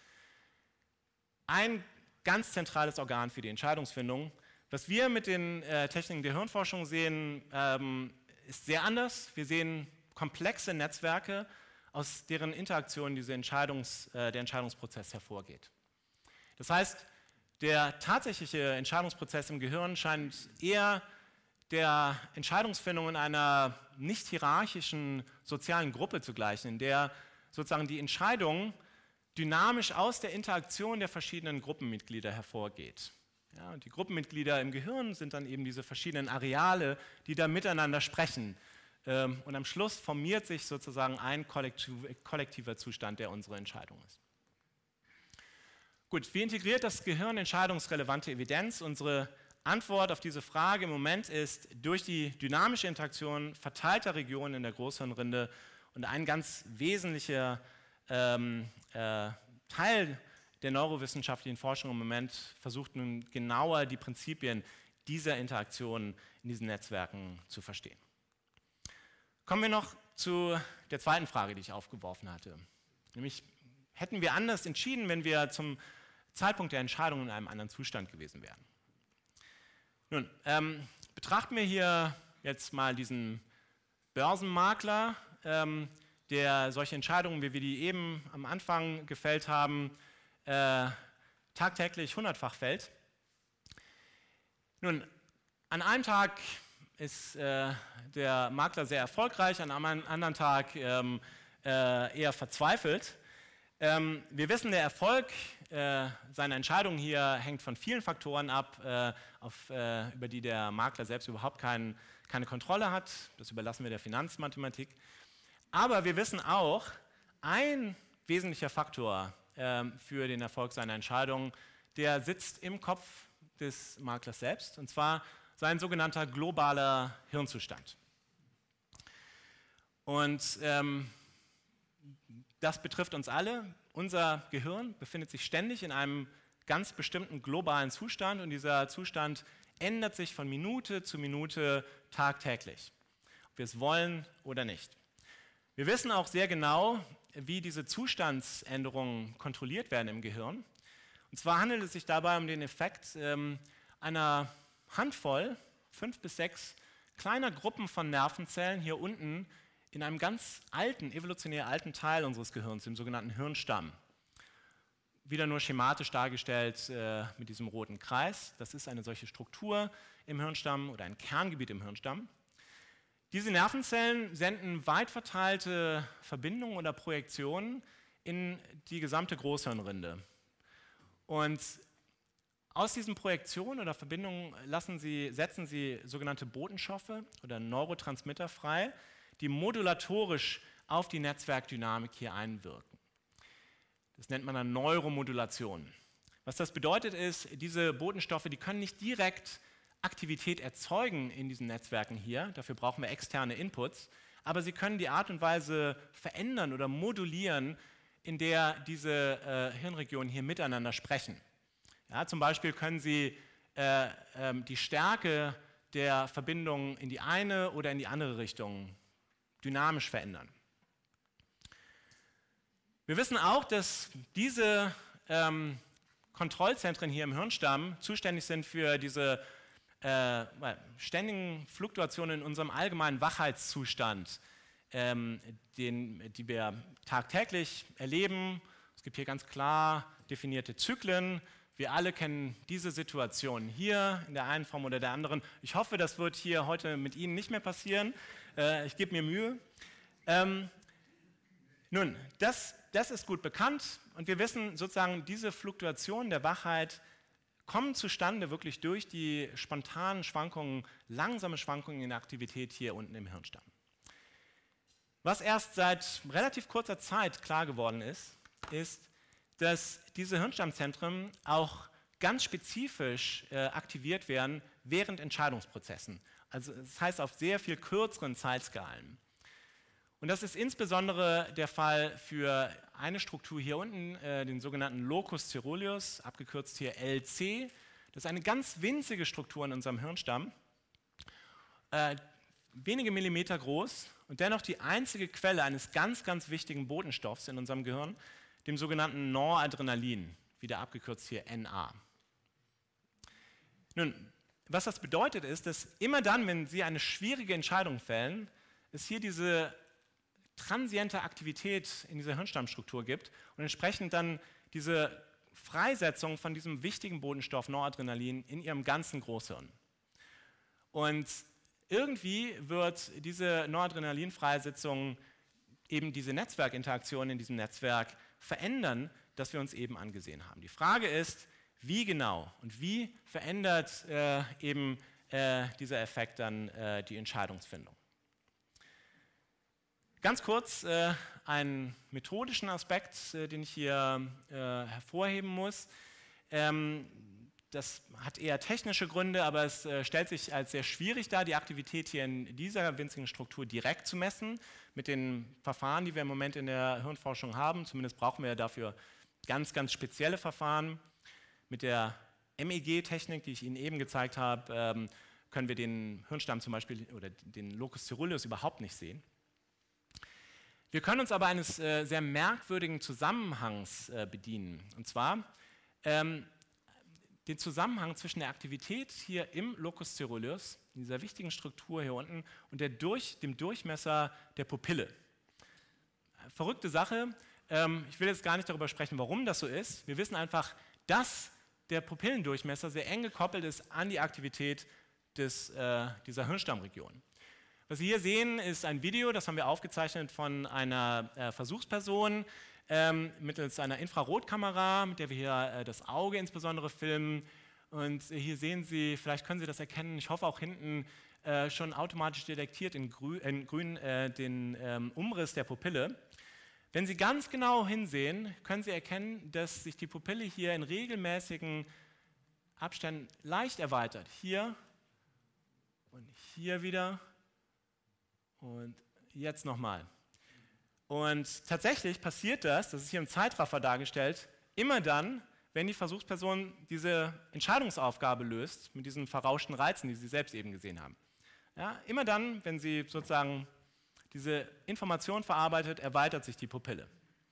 Ein ganz zentrales Organ für die Entscheidungsfindung. Was wir mit den äh, Techniken der Hirnforschung sehen, ähm, ist sehr anders. Wir sehen komplexe Netzwerke, aus deren Interaktion diese Entscheidungs, äh, der Entscheidungsprozess hervorgeht. Das heißt, der tatsächliche Entscheidungsprozess im Gehirn scheint eher der Entscheidungsfindung in einer nicht hierarchischen sozialen Gruppe zu gleichen, in der sozusagen die Entscheidung dynamisch aus der Interaktion der verschiedenen Gruppenmitglieder hervorgeht. Ja, und die Gruppenmitglieder im Gehirn sind dann eben diese verschiedenen Areale, die da miteinander sprechen. Ähm, und am Schluss formiert sich sozusagen ein kollektiv, kollektiver Zustand, der unsere Entscheidung ist. Gut, wie integriert das Gehirn entscheidungsrelevante Evidenz? Unsere Antwort auf diese Frage im Moment ist durch die dynamische Interaktion verteilter Regionen in der Großhirnrinde. Und ein ganz wesentlicher ähm, äh, Teil der neurowissenschaftlichen Forschung im Moment versucht nun genauer die Prinzipien dieser Interaktionen in diesen Netzwerken zu verstehen. Kommen wir noch zu der zweiten Frage, die ich aufgeworfen hatte. Nämlich, hätten wir anders entschieden, wenn wir zum Zeitpunkt der Entscheidung in einem anderen Zustand gewesen wären? Nun, ähm, betrachten wir hier jetzt mal diesen Börsenmakler, ähm, der solche Entscheidungen, wie wir die eben am Anfang gefällt haben, äh, tagtäglich hundertfach fällt. Nun, an einem Tag ist äh, der Makler sehr erfolgreich, an einem anderen Tag ähm, äh, eher verzweifelt. Ähm, wir wissen, der Erfolg äh, seiner Entscheidung hier hängt von vielen Faktoren ab, äh, auf, äh, über die der Makler selbst überhaupt kein, keine Kontrolle hat. Das überlassen wir der Finanzmathematik. Aber wir wissen auch, ein wesentlicher Faktor äh, für den Erfolg seiner Entscheidung, der sitzt im Kopf des Maklers selbst, und zwar sein sogenannter globaler Hirnzustand. Und ähm, das betrifft uns alle. Unser Gehirn befindet sich ständig in einem ganz bestimmten globalen Zustand, und dieser Zustand ändert sich von Minute zu Minute tagtäglich, ob wir es wollen oder nicht. Wir wissen auch sehr genau, wie diese Zustandsänderungen kontrolliert werden im Gehirn. Und zwar handelt es sich dabei um den Effekt ähm, einer Handvoll, fünf bis sechs kleiner Gruppen von Nervenzellen hier unten in einem ganz alten, evolutionär alten Teil unseres Gehirns, dem sogenannten Hirnstamm. Wieder nur schematisch dargestellt äh, mit diesem roten Kreis. Das ist eine solche Struktur im Hirnstamm oder ein Kerngebiet im Hirnstamm. Diese Nervenzellen senden weit verteilte Verbindungen oder Projektionen in die gesamte Großhirnrinde. Und aus diesen Projektionen oder Verbindungen lassen sie, setzen sie sogenannte Botenstoffe oder Neurotransmitter frei, die modulatorisch auf die Netzwerkdynamik hier einwirken. Das nennt man dann Neuromodulation. Was das bedeutet ist, diese Botenstoffe, die können nicht direkt Aktivität erzeugen in diesen Netzwerken hier, dafür brauchen wir externe Inputs, aber sie können die Art und Weise verändern oder modulieren, in der diese äh, Hirnregionen hier miteinander sprechen. Ja, zum Beispiel können sie äh, äh, die Stärke der Verbindung in die eine oder in die andere Richtung dynamisch verändern. Wir wissen auch, dass diese ähm, Kontrollzentren hier im Hirnstamm zuständig sind für diese äh, ständigen Fluktuationen in unserem allgemeinen Wachheitszustand, ähm, den, die wir tagtäglich erleben. Es gibt hier ganz klar definierte Zyklen. Wir alle kennen diese Situation hier in der einen Form oder der anderen. Ich hoffe, das wird hier heute mit Ihnen nicht mehr passieren. Äh, ich gebe mir Mühe. Ähm, nun, das, das ist gut bekannt und wir wissen sozusagen, diese Fluktuationen der Wachheit kommen zustande wirklich durch die spontanen Schwankungen, langsame Schwankungen in der Aktivität hier unten im Hirnstamm. Was erst seit relativ kurzer Zeit klar geworden ist, ist, dass diese Hirnstammzentren auch ganz spezifisch äh, aktiviert werden während Entscheidungsprozessen. Also das heißt auf sehr viel kürzeren Zeitskalen. Und das ist insbesondere der Fall für eine Struktur hier unten, äh, den sogenannten Locus coeruleus, abgekürzt hier L C. Das ist eine ganz winzige Struktur in unserem Hirnstamm, äh, wenige Millimeter groß und dennoch die einzige Quelle eines ganz, ganz wichtigen Botenstoffs in unserem Gehirn, dem sogenannten Noradrenalin, wieder abgekürzt hier N A. Nun, was das bedeutet ist, dass immer dann, wenn Sie eine schwierige Entscheidung fällen, es hier diese transiente Aktivität in dieser Hirnstammstruktur gibt und entsprechend dann diese Freisetzung von diesem wichtigen Botenstoff Noradrenalin in Ihrem ganzen Großhirn. Und irgendwie wird diese Noradrenalin-Freisetzung eben diese Netzwerkinteraktion in diesem Netzwerk verändern, das wir uns eben angesehen haben. Die Frage ist, wie genau und wie verändert äh, eben äh, dieser Effekt dann äh, die Entscheidungsfindung. Ganz kurz äh, einen methodischen Aspekt, äh, den ich hier äh, hervorheben muss. Ähm, das hat eher technische Gründe, aber es äh, stellt sich als sehr schwierig dar, die Aktivität hier in dieser winzigen Struktur direkt zu messen, mit den Verfahren, die wir im Moment in der Hirnforschung haben. Zumindest brauchen wir dafür ganz, ganz spezielle Verfahren. Mit der M E G-Technik, die ich Ihnen eben gezeigt habe, ähm, können wir den Hirnstamm zum Beispiel oder den Locus coeruleus überhaupt nicht sehen. Wir können uns aber eines äh, sehr merkwürdigen Zusammenhangs äh, bedienen. Und zwar ähm, den Zusammenhang zwischen der Aktivität hier im Locus coeruleus, dieser wichtigen Struktur hier unten, und der durch, dem Durchmesser der Pupille. Verrückte Sache. Ähm, ich will jetzt gar nicht darüber sprechen, warum das so ist. Wir wissen einfach, dass der Pupillendurchmesser sehr eng gekoppelt ist an die Aktivität des, äh, dieser Hirnstammregion. Was Sie hier sehen, ist ein Video, das haben wir aufgezeichnet von einer äh, Versuchsperson ähm, mittels einer Infrarotkamera, mit der wir hier äh, das Auge insbesondere filmen. Und hier sehen Sie, vielleicht können Sie das erkennen, ich hoffe auch hinten äh, schon automatisch detektiert in, grü in grün äh, den ähm, Umriss der Pupille. Wenn Sie ganz genau hinsehen, können Sie erkennen, dass sich die Pupille hier in regelmäßigen Abständen leicht erweitert. Hier und hier wieder. Und jetzt nochmal. Und tatsächlich passiert das, das ist hier im Zeitraffer dargestellt, immer dann, wenn die Versuchsperson diese Entscheidungsaufgabe löst, mit diesen verrauschten Reizen, die Sie selbst eben gesehen haben. Ja, immer dann, wenn sie sozusagen diese Information verarbeitet, erweitert sich die Pupille.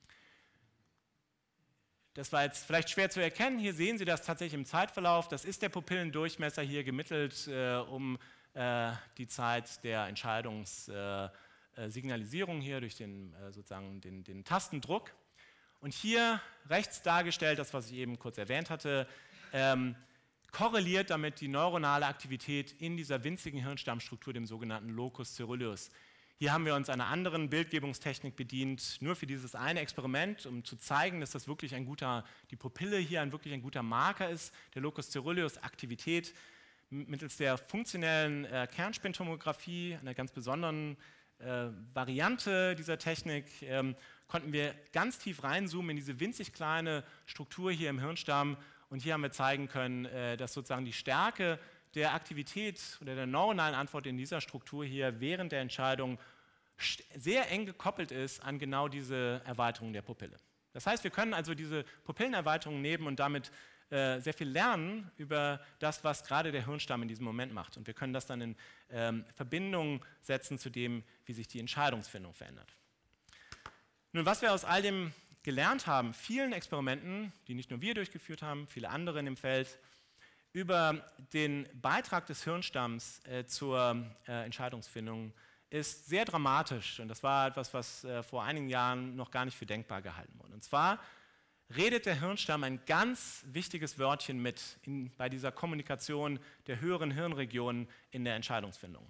Das war jetzt vielleicht schwer zu erkennen. Hier sehen Sie das tatsächlich im Zeitverlauf. Das ist der Pupillendurchmesser hier gemittelt äh, um äh, die Zeit der Entscheidungsfindung äh, Signalisierung hier, durch den, äh, sozusagen den, den Tastendruck. Und hier rechts dargestellt, das, was ich eben kurz erwähnt hatte, ähm, korreliert damit die neuronale Aktivität in dieser winzigen Hirnstammstruktur, dem sogenannten Locus coeruleus. Hier haben wir uns einer anderen Bildgebungstechnik bedient, nur für dieses eine Experiment, um zu zeigen, dass das wirklich ein guter, die Pupille hier ein wirklich ein guter Marker ist, der Locus coeruleus Aktivität. Mittels der funktionellen äh, Kernspintomographie, einer ganz besonderen äh, Variante dieser Technik, ähm, konnten wir ganz tief reinzoomen in diese winzig kleine Struktur hier im Hirnstamm. Und hier haben wir zeigen können, äh, dass sozusagen die Stärke der Aktivität oder der neuronalen Antwort in dieser Struktur hier während der Entscheidung sehr eng gekoppelt ist an genau diese Erweiterung der Pupille. Das heißt, wir können also diese Pupillenerweiterung nehmen und damit äh, sehr viel lernen über das, was gerade der Hirnstamm in diesem Moment macht. Und wir können das dann in ähm, Verbindung setzen zu dem, wie sich die Entscheidungsfindung verändert. Nun, was wir aus all dem gelernt haben, vielen Experimenten, die nicht nur wir durchgeführt haben, viele andere in dem Feld, über den Beitrag des Hirnstamms äh, zur äh, Entscheidungsfindung, ist sehr dramatisch. Und das war etwas, was äh, vor einigen Jahren noch gar nicht für denkbar gehalten wurde. Und zwar redet der Hirnstamm ein ganz wichtiges Wörtchen mit in, bei dieser Kommunikation der höheren Hirnregionen in der Entscheidungsfindung.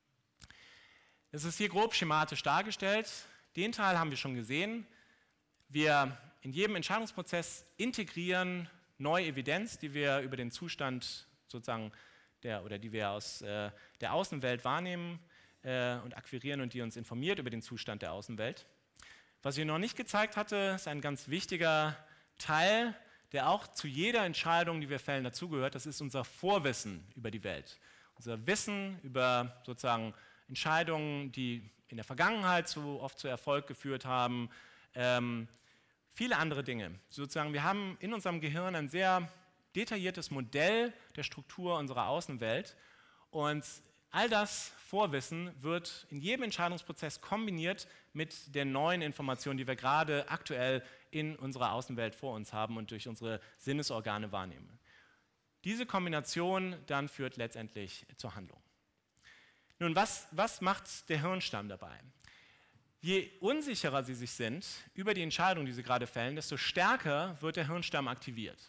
Es ist hier grob schematisch dargestellt. Den Teil haben wir schon gesehen. Wir in jedem Entscheidungsprozess integrieren neue Evidenz, die wir über den Zustand sozusagen der, oder die wir aus äh, der Außenwelt wahrnehmen äh, und akquirieren und die uns informiert über den Zustand der Außenwelt. Was ich noch nicht gezeigt hatte, ist ein ganz wichtiger Teil, der auch zu jeder Entscheidung, die wir fällen, dazugehört. Das ist unser Vorwissen über die Welt. Unser Wissen über sozusagen Entscheidungen, die in der Vergangenheit so oft zu Erfolg geführt haben, ähm, viele andere Dinge. Sozusagen, wir haben in unserem Gehirn ein sehr detailliertes Modell der Struktur unserer Außenwelt und all das Vorwissen wird in jedem Entscheidungsprozess kombiniert mit der neuen Information, die wir gerade aktuell in unserer Außenwelt vor uns haben und durch unsere Sinnesorgane wahrnehmen. Diese Kombination dann führt letztendlich zur Handlung. Nun, was, was macht der Hirnstamm dabei? Je unsicherer Sie sich sind über die Entscheidung, die Sie gerade fällen, desto stärker wird der Hirnstamm aktiviert.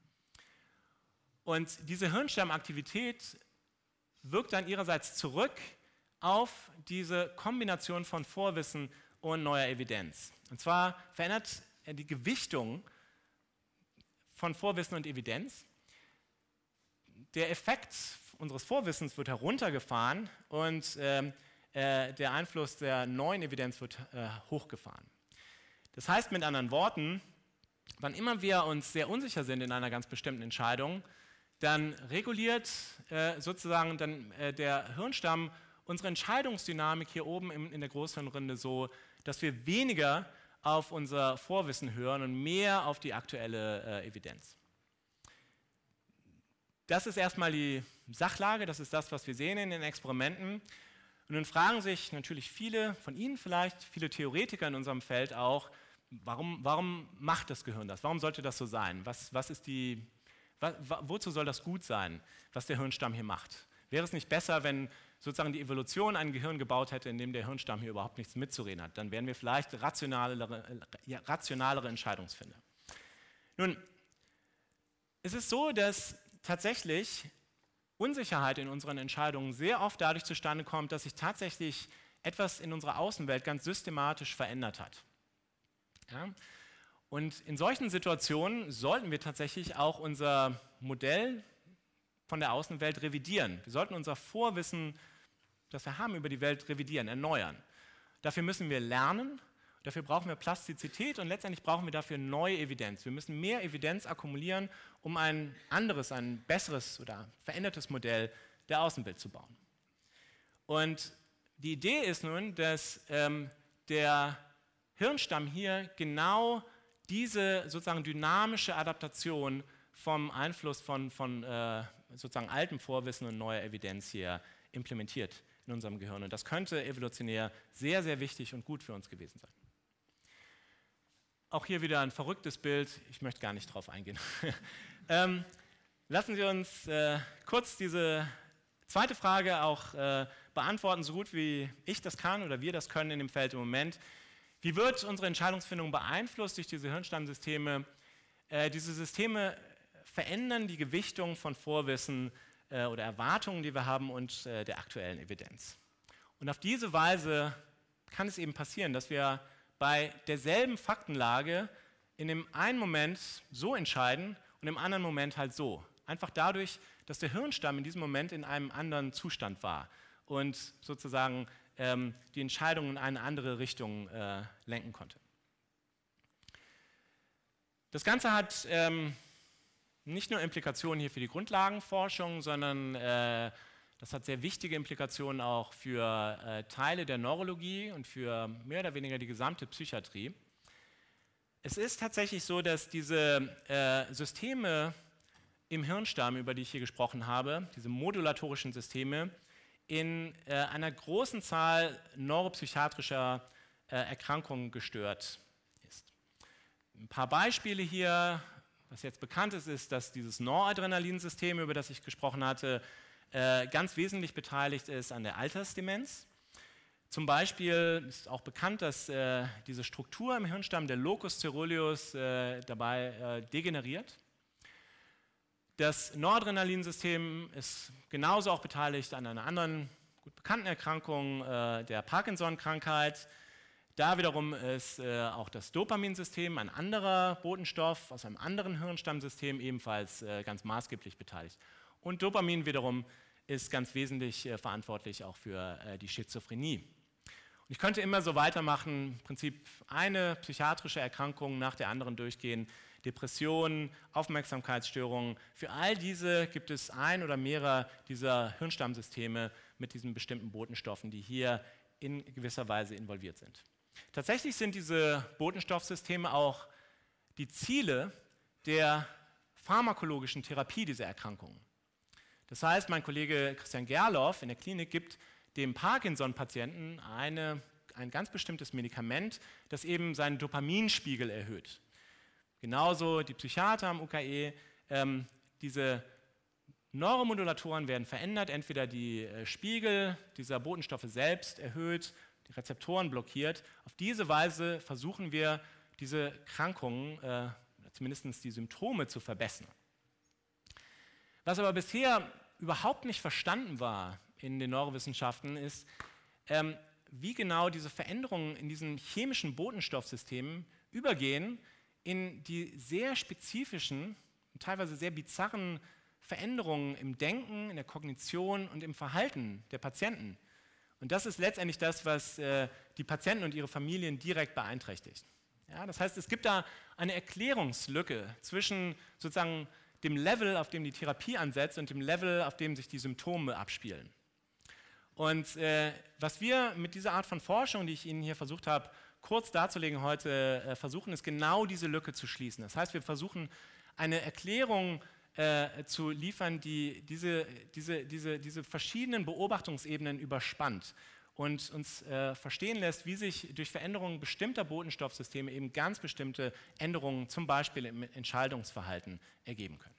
Und diese Hirnstammaktivität wirkt dann ihrerseits zurück auf diese Kombination von Vorwissen und neuer Evidenz. Und zwar verändert die Gewichtung von Vorwissen und Evidenz. Der Effekt unseres Vorwissens wird heruntergefahren und äh, äh, der Einfluss der neuen Evidenz wird äh, hochgefahren. Das heißt mit anderen Worten, wann immer wir uns sehr unsicher sind in einer ganz bestimmten Entscheidung, dann reguliert äh, sozusagen dann, äh, der Hirnstamm unsere Entscheidungsdynamik hier oben im, in der Großhirnrinde so, dass wir weniger auf unser Vorwissen hören und mehr auf die aktuelle äh, Evidenz. Das ist erstmal die Sachlage, das ist das, was wir sehen in den Experimenten. Und nun fragen sich natürlich viele von Ihnen vielleicht, viele Theoretiker in unserem Feld auch, warum, warum macht das Gehirn das? Warum sollte das so sein? Was, was ist die, was, wozu soll das gut sein, was der Hirnstamm hier macht? Wäre es nicht besser, wenn sozusagen die Evolution ein Gehirn gebaut hätte, in dem der Hirnstamm hier überhaupt nichts mitzureden hat? Dann wären wir vielleicht rationalere, ja, rationalere Entscheidungsfinder. Nun, es ist so, dass tatsächlich Unsicherheit in unseren Entscheidungen sehr oft dadurch zustande kommt, dass sich tatsächlich etwas in unserer Außenwelt ganz systematisch verändert hat. Ja? Und in solchen Situationen sollten wir tatsächlich auch unser Modell von der Außenwelt revidieren. Wir sollten unser Vorwissen, das wir haben über die Welt, revidieren, erneuern. Dafür müssen wir lernen. Dafür brauchen wir Plastizität und letztendlich brauchen wir dafür neue Evidenz. Wir müssen mehr Evidenz akkumulieren, um ein anderes, ein besseres oder verändertes Modell der Außenwelt zu bauen. Und die Idee ist nun, dass ähm, der Hirnstamm hier genau diese sozusagen dynamische Adaptation vom Einfluss von, von äh, sozusagen altem Vorwissen und neuer Evidenz hier implementiert in unserem Gehirn. Und das könnte evolutionär sehr, sehr wichtig und gut für uns gewesen sein. Auch hier wieder ein verrücktes Bild, ich möchte gar nicht drauf eingehen. ähm, lassen Sie uns äh, kurz diese zweite Frage auch äh, beantworten, so gut wie ich das kann oder wir das können in dem Feld im Moment. Wie wird unsere Entscheidungsfindung beeinflusst durch diese Hirnstammsysteme? Äh, diese Systeme verändern die Gewichtung von Vorwissen äh, oder Erwartungen, die wir haben und äh, der aktuellen Evidenz. Und auf diese Weise kann es eben passieren, dass wir bei derselben Faktenlage in dem einen Moment so entscheiden und im anderen Moment halt so. Einfach dadurch, dass der Hirnstamm in diesem Moment in einem anderen Zustand war und sozusagen ähm, die Entscheidung in eine andere Richtung äh, lenken konnte. Das Ganze hat ähm, nicht nur Implikationen hier für die Grundlagenforschung, sondern äh, das hat sehr wichtige Implikationen auch für äh, Teile der Neurologie und für mehr oder weniger die gesamte Psychiatrie. Es ist tatsächlich so, dass diese äh, Systeme im Hirnstamm, über die ich hier gesprochen habe, diese modulatorischen Systeme, in äh, einer großen Zahl neuropsychiatrischer äh, Erkrankungen gestört ist. Ein paar Beispiele hier, was jetzt bekannt ist, ist, dass dieses Noradrenalinsystem, über das ich gesprochen hatte, äh, ganz wesentlich beteiligt ist an der Altersdemenz. Zum Beispiel ist auch bekannt, dass äh, diese Struktur im Hirnstamm, der Locus coeruleus, äh, dabei äh, degeneriert. Das Noradrenalinsystem ist genauso auch beteiligt an einer anderen gut bekannten Erkrankung, äh, der Parkinson-Krankheit. Da wiederum ist äh, auch das Dopaminsystem, ein anderer Botenstoff aus einem anderen Hirnstammsystem, ebenfalls äh, ganz maßgeblich beteiligt. Und Dopamin wiederum ist ganz wesentlich äh, verantwortlich auch für äh, die Schizophrenie. Und ich könnte immer so weitermachen, im Prinzip eine psychiatrische Erkrankung nach der anderen durchgehen, Depressionen, Aufmerksamkeitsstörungen. Für all diese gibt es ein oder mehrere dieser Hirnstammsysteme mit diesen bestimmten Botenstoffen, die hier in gewisser Weise involviert sind. Tatsächlich sind diese Botenstoffsysteme auch die Ziele der pharmakologischen Therapie dieser Erkrankungen. Das heißt, mein Kollege Christian Gerloff in der Klinik gibt dem Parkinson-Patienten eine, ein ganz bestimmtes Medikament, das eben seinen Dopaminspiegel erhöht. Genauso die Psychiater am U K E, ähm, diese Neuromodulatoren werden verändert, entweder die äh, Spiegel dieser Botenstoffe selbst erhöht, die Rezeptoren blockiert. Auf diese Weise versuchen wir, diese Krankungen, äh, zumindest die Symptome zu verbessern. Was aber bisher überhaupt nicht verstanden war in den Neurowissenschaften, ist, ähm, wie genau diese Veränderungen in diesen chemischen Botenstoffsystemen übergehen in die sehr spezifischen und teilweise sehr bizarren Veränderungen im Denken, in der Kognition und im Verhalten der Patienten. Und das ist letztendlich das, was äh, die Patienten und ihre Familien direkt beeinträchtigt. Ja, das heißt, es gibt da eine Erklärungslücke zwischen sozusagen dem Level, auf dem die Therapie ansetzt und dem Level, auf dem sich die Symptome abspielen. Und äh, was wir mit dieser Art von Forschung, die ich Ihnen hier versucht habe, kurz darzulegen heute, äh, versuchen, ist genau diese Lücke zu schließen. Das heißt, wir versuchen eine Erklärung äh, zu liefern, die diese, diese, diese, diese verschiedenen Beobachtungsebenen überspannt und uns äh, verstehen lässt, wie sich durch Veränderungen bestimmter Botenstoffsysteme eben ganz bestimmte Änderungen, zum Beispiel im Entscheidungsverhalten, ergeben können.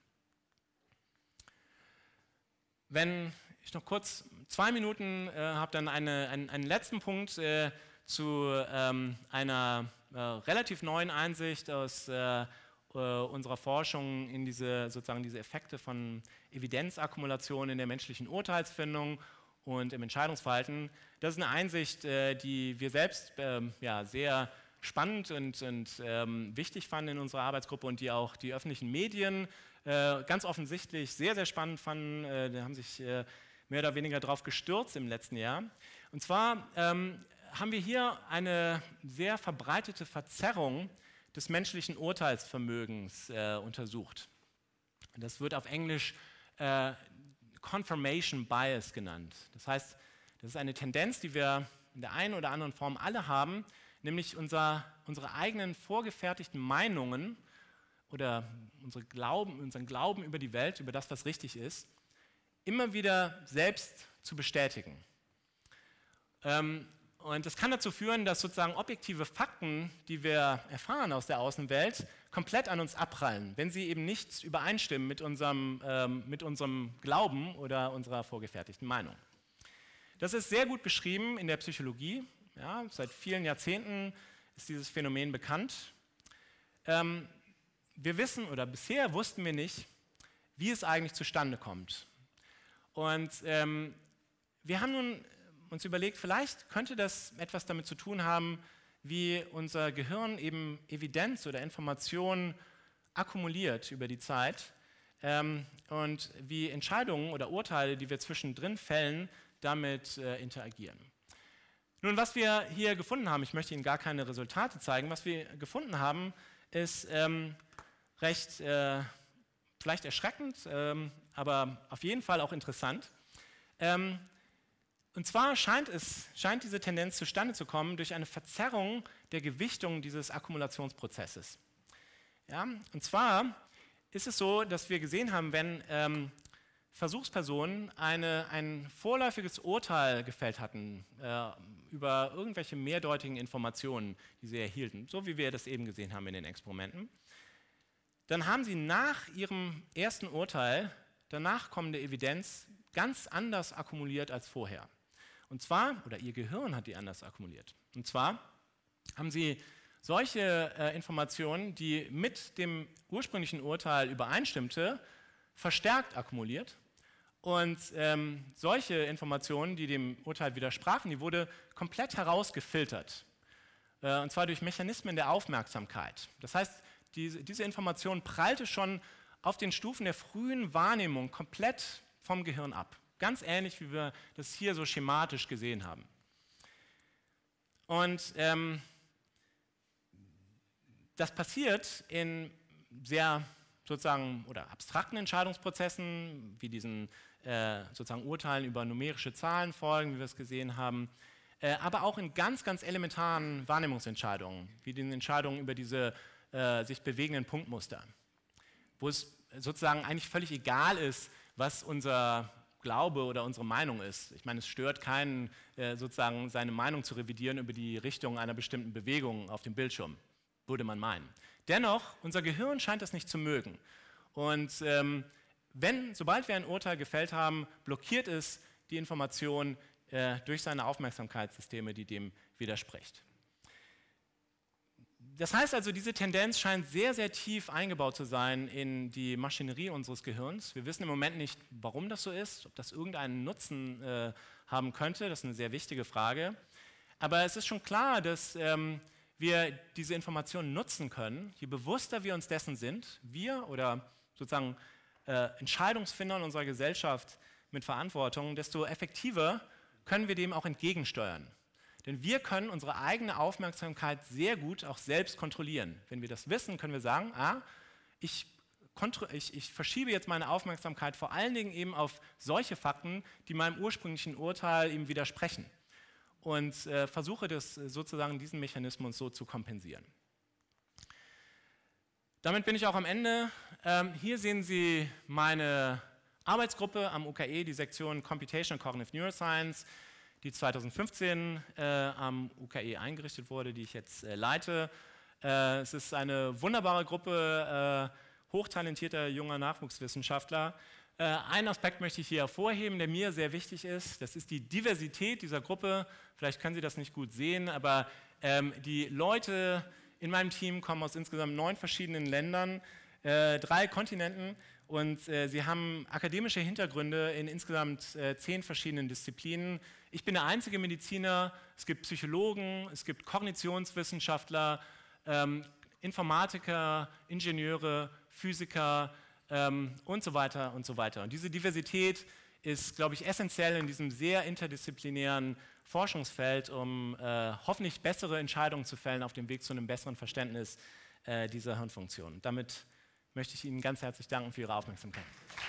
Wenn ich noch kurz zwei Minuten äh, habe, dann eine, einen, einen letzten Punkt äh, zu ähm, einer äh, relativ neuen Einsicht aus äh, äh, unserer Forschung in diese, sozusagen diese Effekte von Evidenzakkumulation in der menschlichen Urteilsfindung und im Entscheidungsverhalten. Das ist eine Einsicht, äh, die wir selbst äh, ja, sehr spannend und, und ähm, wichtig fanden in unserer Arbeitsgruppe und die auch die öffentlichen Medien äh, ganz offensichtlich sehr, sehr spannend fanden. Äh, die haben sich äh, mehr oder weniger darauf gestürzt im letzten Jahr. Und zwar ähm, haben wir hier eine sehr verbreitete Verzerrung des menschlichen Urteilsvermögens äh, untersucht. Das wird auf Englisch äh, Confirmation Bias genannt. Das heißt, das ist eine Tendenz, die wir in der einen oder anderen Form alle haben, nämlich unser, unsere eigenen vorgefertigten Meinungen oder unsere Glauben, unseren Glauben über die Welt, über das, was richtig ist, immer wieder selbst zu bestätigen. Ähm, und das kann dazu führen, dass sozusagen objektive Fakten, die wir erfahren aus der Außenwelt, komplett an uns abprallen, wenn sie eben nicht übereinstimmen mit unserem, ähm, mit unserem Glauben oder unserer vorgefertigten Meinung. Das ist sehr gut beschrieben in der Psychologie. Ja, seit vielen Jahrzehnten ist dieses Phänomen bekannt. Ähm, wir wissen, oder bisher wussten wir nicht, wie es eigentlich zustande kommt. Und ähm, wir haben nun uns überlegt, vielleicht könnte das etwas damit zu tun haben, wie unser Gehirn eben Evidenz oder Informationen akkumuliert über die Zeit ähm, und wie Entscheidungen oder Urteile, die wir zwischendrin fällen, damit äh, interagieren. Nun, was wir hier gefunden haben, ich möchte Ihnen gar keine Resultate zeigen, was wir gefunden haben, ist ähm, recht äh, vielleicht erschreckend, ähm, aber auf jeden Fall auch interessant. Ähm, und zwar scheint, es, scheint diese Tendenz zustande zu kommen durch eine Verzerrung der Gewichtung dieses Akkumulationsprozesses. Ja, und zwar ist es so, dass wir gesehen haben, wenn ähm, Versuchspersonen eine, ein vorläufiges Urteil gefällt hatten äh, über irgendwelche mehrdeutigen Informationen, die sie erhielten, so wie wir das eben gesehen haben in den Experimenten, dann haben sie nach ihrem ersten Urteil danach kommende Evidenz ganz anders akkumuliert als vorher. Und zwar, oder ihr Gehirn hat die anders akkumuliert. Und zwar haben sie solche äh, Informationen, die mit dem ursprünglichen Urteil übereinstimmte, verstärkt akkumuliert. Und ähm, solche Informationen, die dem Urteil widersprachen, die wurde komplett herausgefiltert. Äh, und zwar durch Mechanismen der Aufmerksamkeit. Das heißt, diese, diese Information prallte schon auf den Stufen der frühen Wahrnehmung komplett vom Gehirn ab. Ganz ähnlich, wie wir das hier so schematisch gesehen haben. Und ähm, das passiert in sehr sozusagen oder abstrakten Entscheidungsprozessen, wie diesen äh, sozusagen Urteilen über numerische Zahlenfolgen, wie wir es gesehen haben, äh, aber auch in ganz, ganz elementaren Wahrnehmungsentscheidungen, wie den Entscheidungen über diese äh, sich bewegenden Punktmuster, wo es sozusagen eigentlich völlig egal ist, was unser Glaube oder unsere Meinung ist. Ich meine, es stört keinen, äh, sozusagen seine Meinung zu revidieren über die Richtung einer bestimmten Bewegung auf dem Bildschirm, würde man meinen. Dennoch, unser Gehirn scheint das nicht zu mögen. Und ähm, wenn, sobald wir ein Urteil gefällt haben, blockiert es die Information äh, durch seine Aufmerksamkeitssysteme, die dem widerspricht. Das heißt also, diese Tendenz scheint sehr, sehr tief eingebaut zu sein in die Maschinerie unseres Gehirns. Wir wissen im Moment nicht, warum das so ist, ob das irgendeinen Nutzen äh, haben könnte. Das ist eine sehr wichtige Frage. Aber es ist schon klar, dass ähm, wir diese Informationen nutzen können, je bewusster wir uns dessen sind, wir oder sozusagen äh, Entscheidungsfinder in unserer Gesellschaft mit Verantwortung, desto effektiver können wir dem auch entgegensteuern. Denn wir können unsere eigene Aufmerksamkeit sehr gut auch selbst kontrollieren. Wenn wir das wissen, können wir sagen, ah, ich, ich, ich verschiebe jetzt meine Aufmerksamkeit vor allen Dingen eben auf solche Fakten, die meinem ursprünglichen Urteil eben widersprechen. Und äh, versuche das sozusagen diesen Mechanismus so zu kompensieren. Damit bin ich auch am Ende. Ähm, hier sehen Sie meine Arbeitsgruppe am U K E, die Sektion Computational Cognitive Neuroscience, die zweitausendfünfzehn äh, am U K E eingerichtet wurde, die ich jetzt äh, leite. Äh, es ist eine wunderbare Gruppe äh, hochtalentierter junger Nachwuchswissenschaftler. Äh, einen Aspekt möchte ich hier hervorheben, der mir sehr wichtig ist. Das ist die Diversität dieser Gruppe. Vielleicht können Sie das nicht gut sehen, aber ähm, die Leute in meinem Team kommen aus insgesamt neun verschiedenen Ländern, äh, drei Kontinenten. Und äh, sie haben akademische Hintergründe in insgesamt äh, zehn verschiedenen Disziplinen. Ich bin der einzige Mediziner, es gibt Psychologen, es gibt Kognitionswissenschaftler, ähm, Informatiker, Ingenieure, Physiker ähm, und so weiter und so weiter. Und diese Diversität ist, glaube ich, essentiell in diesem sehr interdisziplinären Forschungsfeld, um äh, hoffentlich bessere Entscheidungen zu fällen auf dem Weg zu einem besseren Verständnis äh, dieser Hirnfunktion. Damit möchte ich Ihnen ganz herzlich danken für Ihre Aufmerksamkeit.